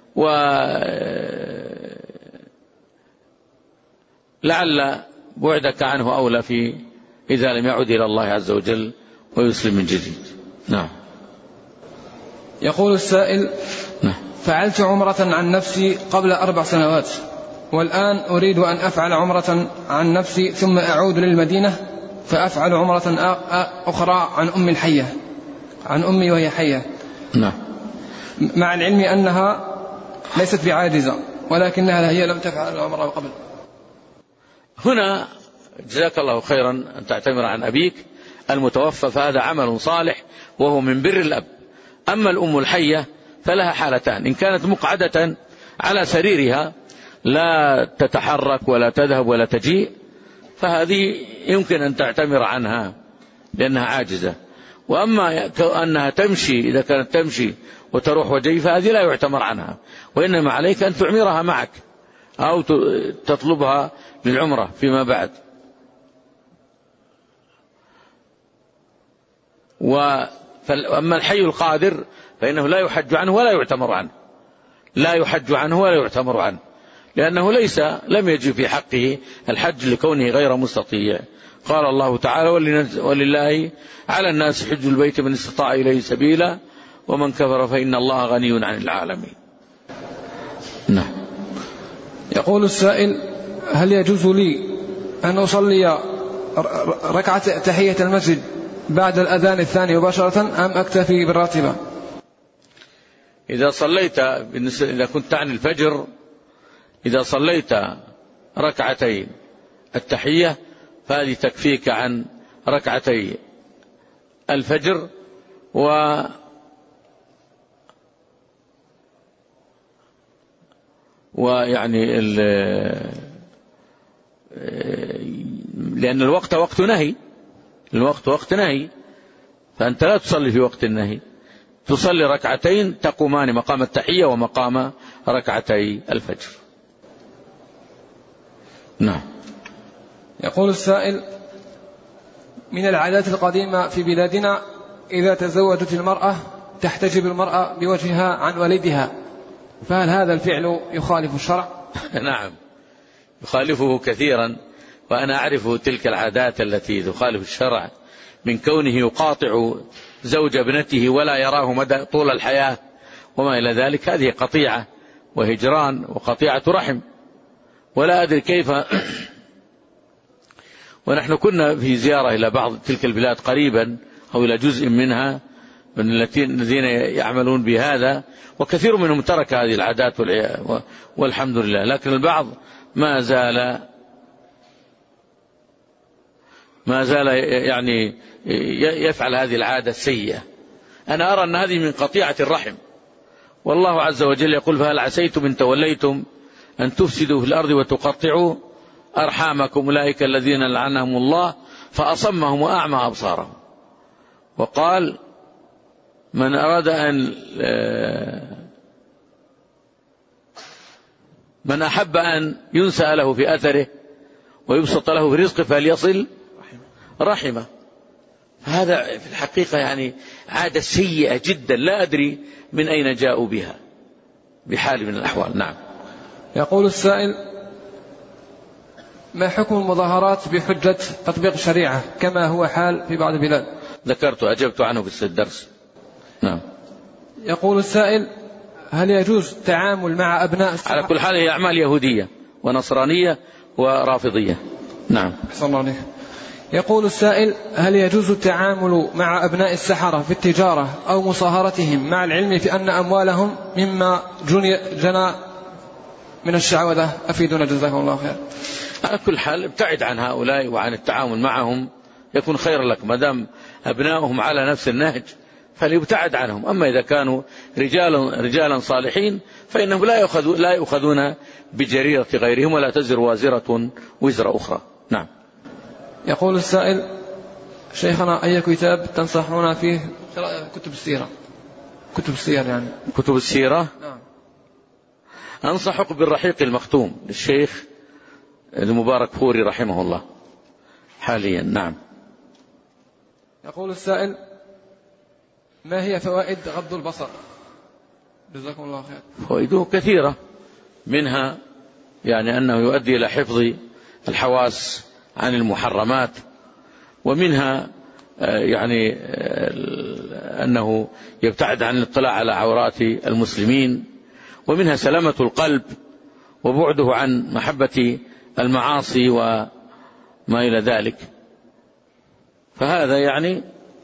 ولعل بعدك عنه أولى في إذا لم يعد إلى الله عز وجل ويسلم من جديد. نعم. يقول السائل: فعلت عمرة عن نفسي قبل 4 سنوات، والآن أريد أن أفعل عمرة عن نفسي ثم أعود للمدينة فأفعل عمرة أخرى عن أمي الحية، عن أمي وهي حية. نعم. مع العلم أنها ليست بعاجزة، ولكنها هي لم تفعل العمرة قبل. هنا جزاك الله خيرا أن تعتمر عن أبيك المتوفى، فهذا عمل صالح وهو من بر الأب. أما الأم الحية فلها حالتان: إن كانت مقعدة على سريرها لا تتحرك ولا تذهب ولا تجيء، فهذه يمكن أن تعتمر عنها لأنها عاجزة. وأما أنها تمشي، إذا كانت تمشي وتروح وجاي، فهذه لا يعتمر عنها، وإنما عليك أن تعمرها معك أو تطلبها للعمرة فيما بعد. أما الحي القادر فإنه لا يحج عنه ولا يعتمر عنه، لا يحج عنه ولا يعتمر عنه، لأنه لم يجب في حقه الحج لكونه غير مستطيع. قال الله تعالى: ولله على الناس حج البيت من استطاع إليه سبيلا ومن كفر فإن الله غني عن العالمين. نعم. يقول السائل: هل يجوز لي أن أصلي ركعة تحية المسجد بعد الأذان الثاني مباشرة أم أكتفي بالراتبة؟ إذا صليت، إذا كنت تعني الفجر، إذا صليت ركعتين التحية فهذه تكفيك عن ركعتي الفجر، ويعني لأن الوقت وقت نهي، الوقت وقت نهي، فأنت لا تصلي في وقت النهي، تصلي ركعتين تقومان مقام التحية ومقام ركعتي الفجر. نعم. يقول السائل: من العادات القديمة في بلادنا إذا تزوجت المرأة تحتجب المرأة بوجهها عن والدها، فهل هذا الفعل يخالف الشرع؟ نعم، يخالفه كثيرا، وأنا أعرف تلك العادات التي تخالف الشرع، من كونه يقاطع زوج ابنته ولا يراه مدى طول الحياة وما إلى ذلك. هذه قطيعة وهجران وقطيعة رحم، ولا أدري كيف. ونحن كنا في زيارة إلى بعض تلك البلاد قريبا أو إلى جزء منها من الذين يعملون بهذا، وكثير منهم ترك هذه العادات والحمد لله، لكن البعض ما زال يعني يفعل هذه العادة السيئة. أنا أرى أن هذه من قطيعة الرحم، والله عز وجل يقول: فهل عسيتم إن توليتم أن تفسدوا في الأرض وتقطعوا أرحامكم أولئك الذين لعنهم الله فأصمهم وأعمى أبصارهم. وقال من أراد من أحب أن ينسى له في أثره ويبسط له في رزقه فليصل رحمه. هذا في الحقيقة يعني عادة سيئة جدا، لا أدري من أين جاءوا بها بحال من الأحوال. نعم. يقول السائل: ما حكم المظاهرات بحجة تطبيق الشريعة كما هو حال في بعض البلاد؟ أجبت عنه في الدرس. نعم. يقول السائل: هل يجوز التعامل مع أبناء على كل حال هي أعمال يهودية ونصرانية ورافضية. نعم. أحسن الله عليك. يقول السائل: هل يجوز التعامل مع أبناء السحرة في التجارة أو مصاهرتهم مع العلم في أن أموالهم مما جنى من الشعوذة؟ أفيدنا جزاكم الله خير. على كل حال ابتعد عن هؤلاء وعن التعامل معهم يكون خير لك، ما دام أبناؤهم على نفس النهج فليبتعد عنهم. أما إذا كانوا رجالا صالحين فإنهم لا يؤخذون بجريرة غيرهم ولا تزر وازرة وزر أخرى. نعم. يقول السائل: شيخنا أي كتاب تنصحون فيه كتب السيرة؟ كتب السير يعني. كتب السيرة؟ نعم. أنصحك بالرحيق المختوم للشيخ المبارك فوري رحمه الله حاليا. نعم. يقول السائل: ما هي فوائد غض البصر؟ جزاكم الله خير. فوائده كثيرة، منها يعني أنه يؤدي إلى حفظ الحواس عن المحرمات، ومنها يعني أنه يبتعد عن الاطلاع على عورات المسلمين، ومنها سلامة القلب وبعده عن محبة المعاصي وما إلى ذلك. فهذا يعني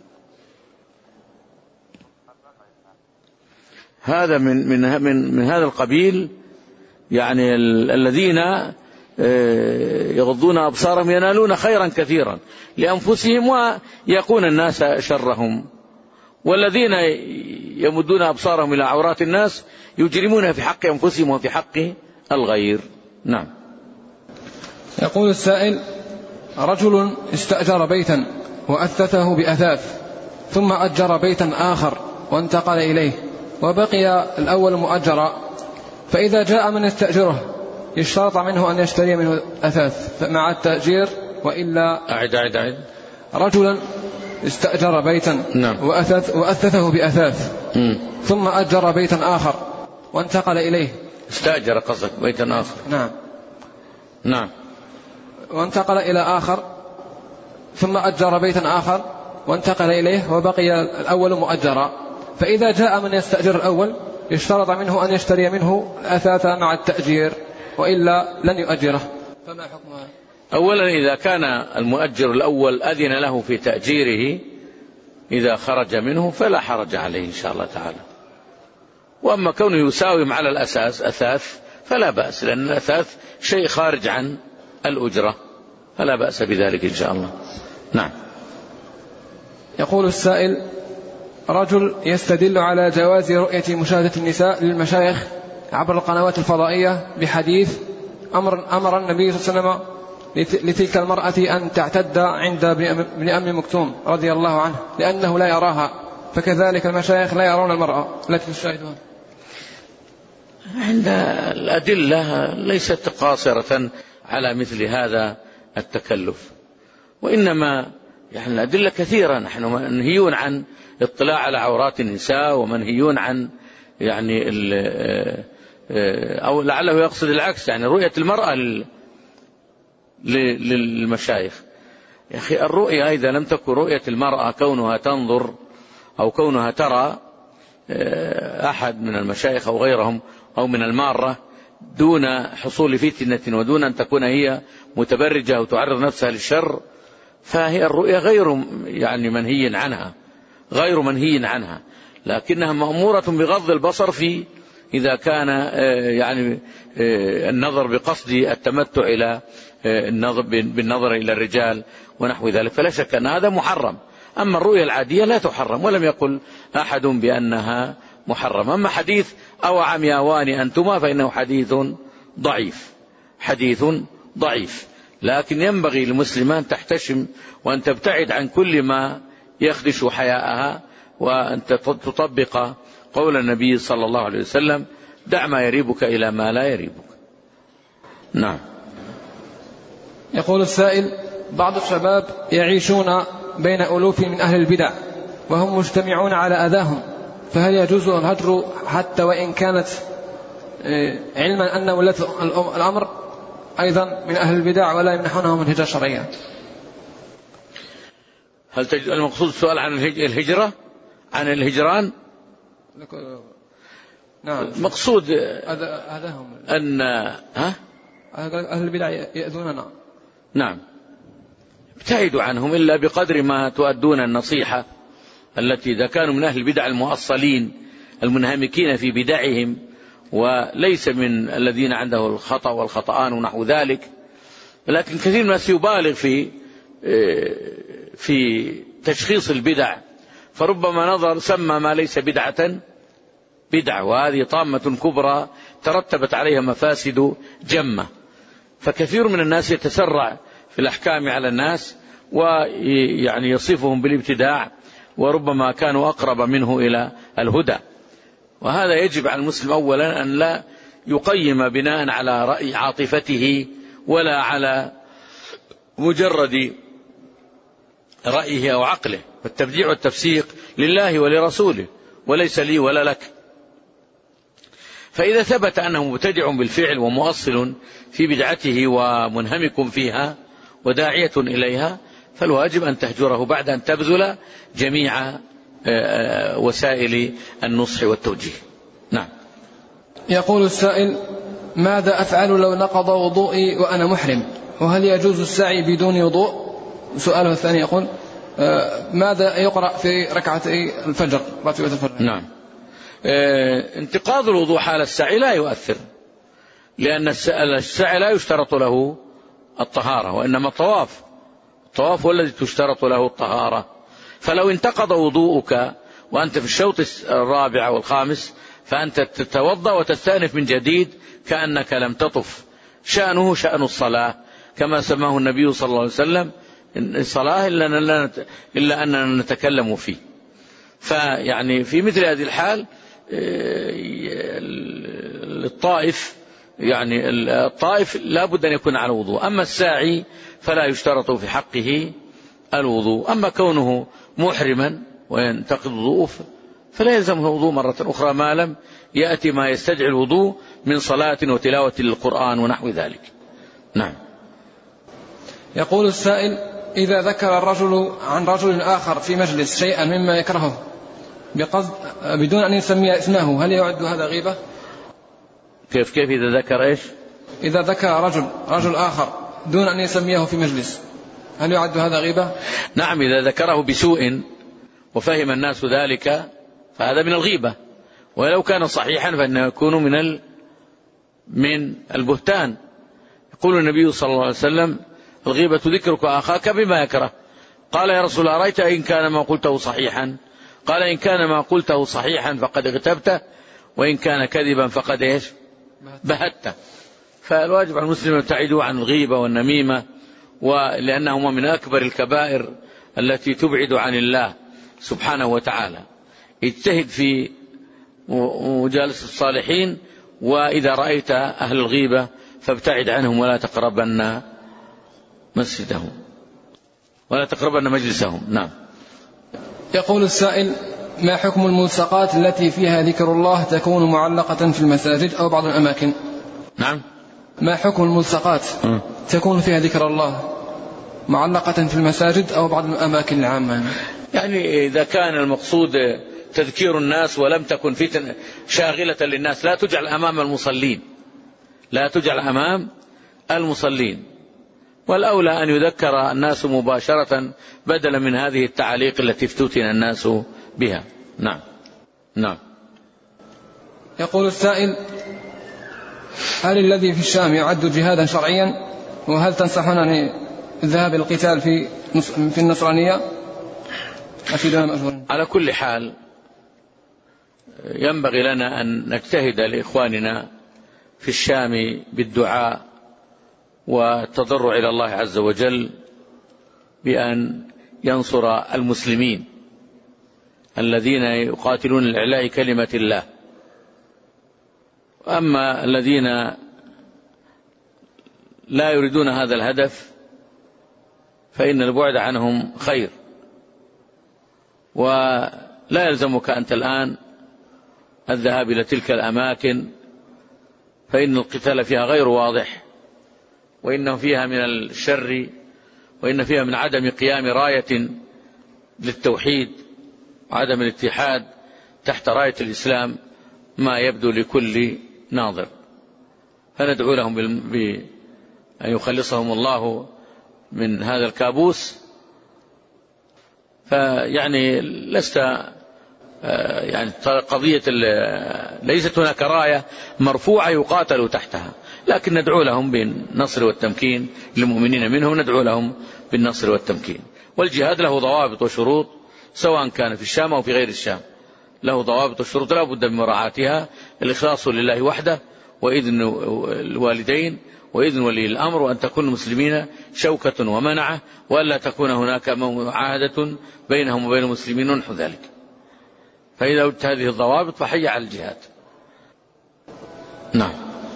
هذا من هذا القبيل، يعني الذين يغضون أبصارهم ينالون خيرا كثيرا لأنفسهم ويقون الناس شرهم، والذين يمدون أبصارهم إلى عورات الناس يجرمون في حق أنفسهم وفي حق الغير. نعم. يقول السائل: رجل استأجر بيتا وأثثه بأثاث ثم أجر بيتا آخر وانتقل إليه وبقي الأول مؤجرا، فإذا جاء من يستأجره يشترط منه أن يشتري منه أثاث مع التأجير وإلا؟ أعد. رجلا استأجر بيتا نعم. وأثثه بأثاث ثم أجر بيتا آخر وانتقل إليه. استأجر قصدك بيتا آخر؟ نعم. وانتقل إلى آخر ثم أجر بيتا آخر وانتقل إليه وبقي الأول مؤجرا، فإذا جاء من يستأجر الأول يشترط منه أن يشتري منه الأثاث مع التأجير وإلا لن يؤجره، فما حكمها؟ أولا إذا كان المؤجر الأول أذن له في تأجيره إذا خرج منه فلا حرج عليه إن شاء الله تعالى. وأما كونه يساوم على الأساس أثاث فلا بأس، لأن الأثاث شيء خارج عن الأجرة فلا بأس بذلك إن شاء الله. نعم. يقول السائل: رجل يستدل على جواز رؤية مشاهدة النساء للمشايخ عبر القنوات الفضائية بحديث أمر النبي صلى الله عليه وسلم لتلك المرأة أن تعتد عند ابن أم مكتوم رضي الله عنه لأنه لا يراها، فكذلك المشايخ لا يرون المرأة التي تشاهدها. عند الأدلة ليست قاصرة على مثل هذا التكلف، وإنما يعني الأدلة كثيرة. نحن منهيون عن الاطلاع على عورات النساء ومنهيون عن يعني أو لعله يقصد العكس، يعني رؤية المرأة للمشايخ. يا أخي الرؤية إذا لم تكن رؤية المرأة كونها تنظر أو كونها ترى أحد من المشايخ أو غيرهم أو من المارة دون حصول فتنة ودون أن تكون هي متبرجة أو تعرض نفسها للشر، فهي الرؤية غير يعني غير منهي عنها، لكنها مأمورة بغض البصر في إذا كان يعني النظر بقصد التمتع إلى بالنظر إلى الرجال ونحو ذلك، فلا شك أن هذا محرم. أما الرؤية العادية لا تحرم، ولم يقل أحد بأنها محرم. أما حديث أو عمياوان أنتما فإنه حديث ضعيف، حديث ضعيف. لكن ينبغي للمسلم أن تحتشم وأن تبتعد عن كل ما يخدش حياءها، وأن تطبق قول النبي صلى الله عليه وسلم: دع ما يريبك إلى ما لا يريبك. نعم. يقول السائل: بعض الشباب يعيشون بين ألوف من أهل البدع وهم مجتمعون على أذاهم، فهل يجوز الهجر حتى وإن كانت علما أن ولاة الأمر أيضا من أهل البدع ولا يمنحونهم الهجرة الشرعية؟ هل المقصود السؤال عن الهجرة، عن الهجران؟ نعم. مقصود أذاهم أن أهل البدع يأذوننا. نعم، ابتعدوا عنهم إلا بقدر ما تؤدون النصيحة التي إذا كانوا من أهل البدع المؤصلين المنهمكين في بدعهم، وليس من الذين عنده الخطأ والخطأان ونحو ذلك. لكن كثير من الناس يبالغ في تشخيص البدع، فربما نظر سمى ما ليس بدعة بدعة، وهذه طامة كبرى ترتبت عليها مفاسد جمة. فكثير من الناس يتسرع في الأحكام على الناس ويعني يصفهم بالابتداع، وربما كانوا أقرب منه إلى الهدى. وهذا يجب على المسلم أولا أن لا يقيم بناء على رأي عاطفته ولا على مجرد رأيه أو عقله، فالتبديع والتفسيق لله ولرسوله وليس لي ولا لك. فإذا ثبت أنه مبتدع بالفعل ومؤصل في بدعته ومنهمك فيها وداعية إليها، فالواجب أن تهجره بعد أن تبذل جميع وسائل النصح والتوجيه. نعم. يقول السائل: ماذا أفعل لو نقض وضوئي وأنا محرم، وهل يجوز السعي بدون وضوء؟ سؤاله الثاني يقول: ماذا يقرأ في ركعتي الفجر، راتبة الفجر؟ نعم. انتقاض الوضوء حال السعي لا يؤثر، لأن السعي لا يشترط له الطهارة، وإنما الطواف هو الذي تشترط له الطهارة. فلو انتقض وضوءك وأنت في الشوط الرابع والخامس فأنت تتوضأ وتستأنف من جديد كأنك لم تطف. شأنه شأن الصلاة كما سماه النبي صلى الله عليه وسلم: الصلاة إلا أننا نتكلم فيه. فيعني في مثل هذه الحال الطائف لا بد أن يكون على وضوء. أما الساعي فلا يشترط في حقه الوضوء. أما كونه محرما وينتقض وضوءه فلا يلزمه الوضوء مرة أخرى ما لم يأتي ما يستدعي الوضوء من صلاة وتلاوة للقرآن ونحو ذلك. نعم. يقول السائل: إذا ذكر الرجل عن رجل آخر في مجلس شيئا مما يكرهه بقصد بدون أن يسمي اسمه، هل يعد هذا غيبة؟ كيف إذا ذكر إيش؟ إذا ذكر رجل آخر دون أن يسميه في مجلس، هل يعد هذا غيبة؟ نعم، إذا ذكره بسوء وفهم الناس ذلك فهذا من الغيبة، ولو كان صحيحا فإنه يكون من البهتان. يقول النبي صلى الله عليه وسلم: الغيبة ذكرك أخاك بما يكره. قال: يا رسول الله، أرأيت إن كان ما قلته صحيحا؟ قال: إن كان ما قلته صحيحا فقد اغتبته، وإن كان كذبا فقد إيش؟ بهته. فالواجب على المسلم يبتعدوا عن الغيبة والنميمة، ولأنهما من أكبر الكبائر التي تبعد عن الله سبحانه وتعالى. اجتهد في مجالس الصالحين، وإذا رأيت أهل الغيبة فابتعد عنهم ولا تقربن مسجدهم ولا تقربن مجلسهم. نعم. يقول السائل: ما حكم الملصقات التي فيها ذكر الله تكون معلقة في المساجد أو بعض الأماكن؟ نعم. ما حكم الملصقات تكون فيها ذكر الله معلقة في المساجد أو بعض الأماكن العامة؟ يعني إذا كان المقصود تذكير الناس ولم تكن فتنة شاغلة للناس لا تجعل أمام المصلين، والأولى أن يذكر الناس مباشرة بدلا من هذه التعاليق التي افتتن الناس بها. نعم. يقول السائل: هل الذي في الشام يعد جهادا شرعيا؟ وهل تنصحونني الذهاب القتال في النصرانية؟ على كل حال ينبغي لنا أن نجتهد لإخواننا في الشام بالدعاء والتضرع إلى الله عز وجل بأن ينصر المسلمين الذين يقاتلون لإعلاء كلمة الله. أما الذين لا يريدون هذا الهدف فإن البعد عنهم خير، ولا يلزمك أنت الآن الذهاب إلى تلك الأماكن، فإن القتال فيها غير واضح، وإنه فيها من الشر، وإن فيها من عدم قيام راية للتوحيد وعدم الاتحاد تحت راية الإسلام ما يبدو لكل ناظر. فندعو لهم بأن يخلصهم الله من هذا الكابوس. فيعني لست يعني قضية ليست هناك راية مرفوعة يقاتلوا تحتها، لكن ندعو لهم بالنصر والتمكين للمؤمنين منهم، ندعو لهم بالنصر والتمكين. والجهاد له ضوابط وشروط سواء كان في الشام أو في غير الشام، له ضوابط وشروط لا بد من مراعاتها: الإخلاص لله وحده، وإذن الوالدين، وإذن ولي الأمر، وأن تكون المسلمين شوكة ومنعة، وألا تكون هناك معاهدة بينهم وبين المسلمين ونحو ذلك. فإذا وجدت هذه الضوابط فحي على الجهاد. نعم.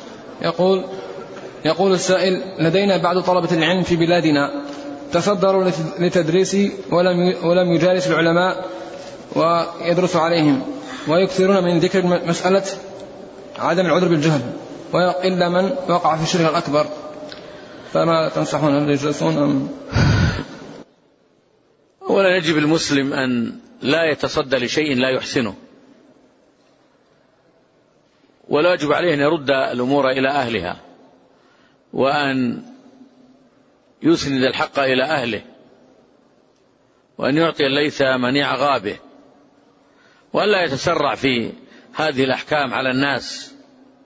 يقول السائل: لدينا بعض طلبة العلم في بلادنا تصدروا لتدريس ولم يجالس العلماء ويدرس عليهم، ويكثرون من ذكر مسألة عدم العذر بالجهل، إلا من وقع في الشرك الأكبر، فما تنصحون أن يجلسون أم؟ ولا يجب المسلم أن لا يتصدى لشيء لا يحسنه، ولا يجب عليه أن يرد الأمور إلى أهلها، وأن يسند الحق إلى أهله، وأن يعطي الليث منيع غابه، وأن لا يتسرع في هذه الأحكام على الناس،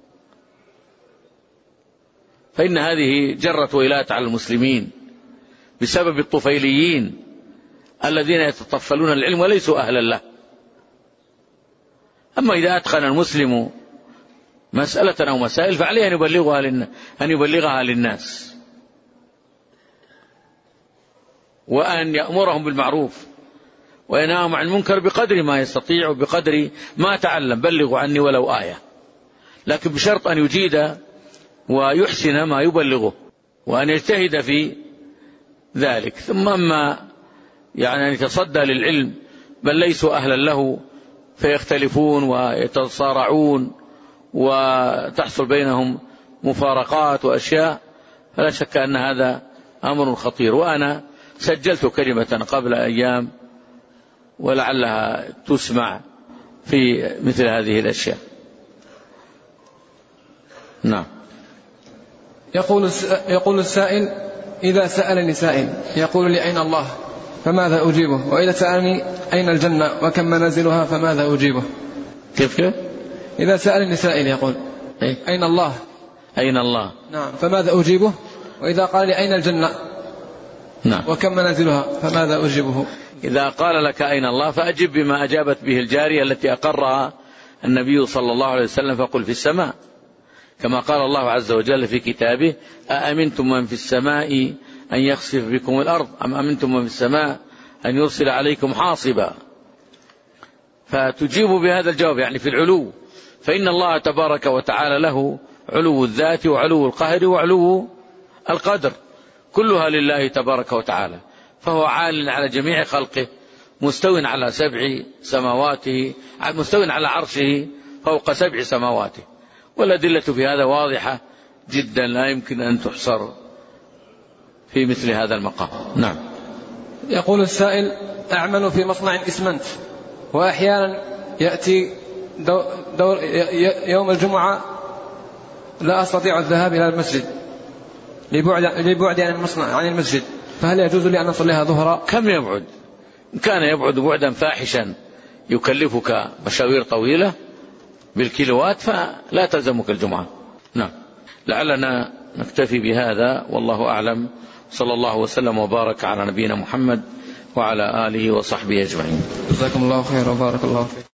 فإن هذه جرت ويلات على المسلمين بسبب الطفيليين الذين يتطفلون العلم وليسوا أهلا له. أما إذا أتقن المسلم مسألة أو مسائل فعليه أن يبلغها للناس، وأن يأمرهم بالمعروف وينهاهم عن المنكر بقدر ما يستطيع وبقدر ما تعلم. بلغوا عني ولو آية، لكن بشرط أن يجيد ويحسن ما يبلغه، وأن يجتهد في ذلك. ثم أما يعني أن يتصدى للعلم بل ليسوا أهلا له فيختلفون ويتصارعون وتحصل بينهم مفارقات وأشياء، فلا شك أن هذا أمر خطير. وأنا سجلت كلمة قبل أيام ولعلها تسمع في مثل هذه الأشياء. نعم. يقول السائل: إذا سألني سائل يقول لي أين الله فماذا أجيبه؟ وإذا سألني أين الجنة وكم منازلها فماذا أجيبه؟ كيف؟ إذا سألني سائل يقول أين الله؟ أين الله؟ نعم. فماذا أجيبه؟ وإذا قال لي أين الجنة؟ نعم. وكم منازلها فماذا أجيبه؟ إذا قال لك أين الله فأجب بما أجابت به الجارية التي أقرها النبي صلى الله عليه وسلم، فقل في السماء، كما قال الله عز وجل في كتابه: أأمنتم من في السماء أن يخسف بكم الأرض أم أمنتم من في السماء أن يرسل عليكم حاصبا. فتجيب بهذا الجواب يعني في العلو، فإن الله تبارك وتعالى له علو الذات وعلو القهر وعلو القدر، كلها لله تبارك وتعالى، فهو عال على جميع خلقه، مستو على 7 سماواته، مستو على عرشه فوق 7 سماواته. والأدلة في هذا واضحة جدا لا يمكن أن تحصر في مثل هذا المقام. نعم. يقول السائل: أعمل في مصنع إسمنت، وأحيانا يأتي يوم الجمعة لا أستطيع الذهاب إلى المسجد لبعد عن المصنع عن المسجد، فهل يجوز لي أن أصليها ظهرا؟ كم يبعد؟ إن كان يبعد بعدا فاحشا يكلفك مشاوير طويلة بالكيلوات فلا تلزمك الجمعة. نعم. لعلنا نكتفي بهذا، والله أعلم. صلى الله وسلم وبارك على نبينا محمد وعلى آله وصحبه أجمعين. جزاكم الله خيرا وبارك الله فيك.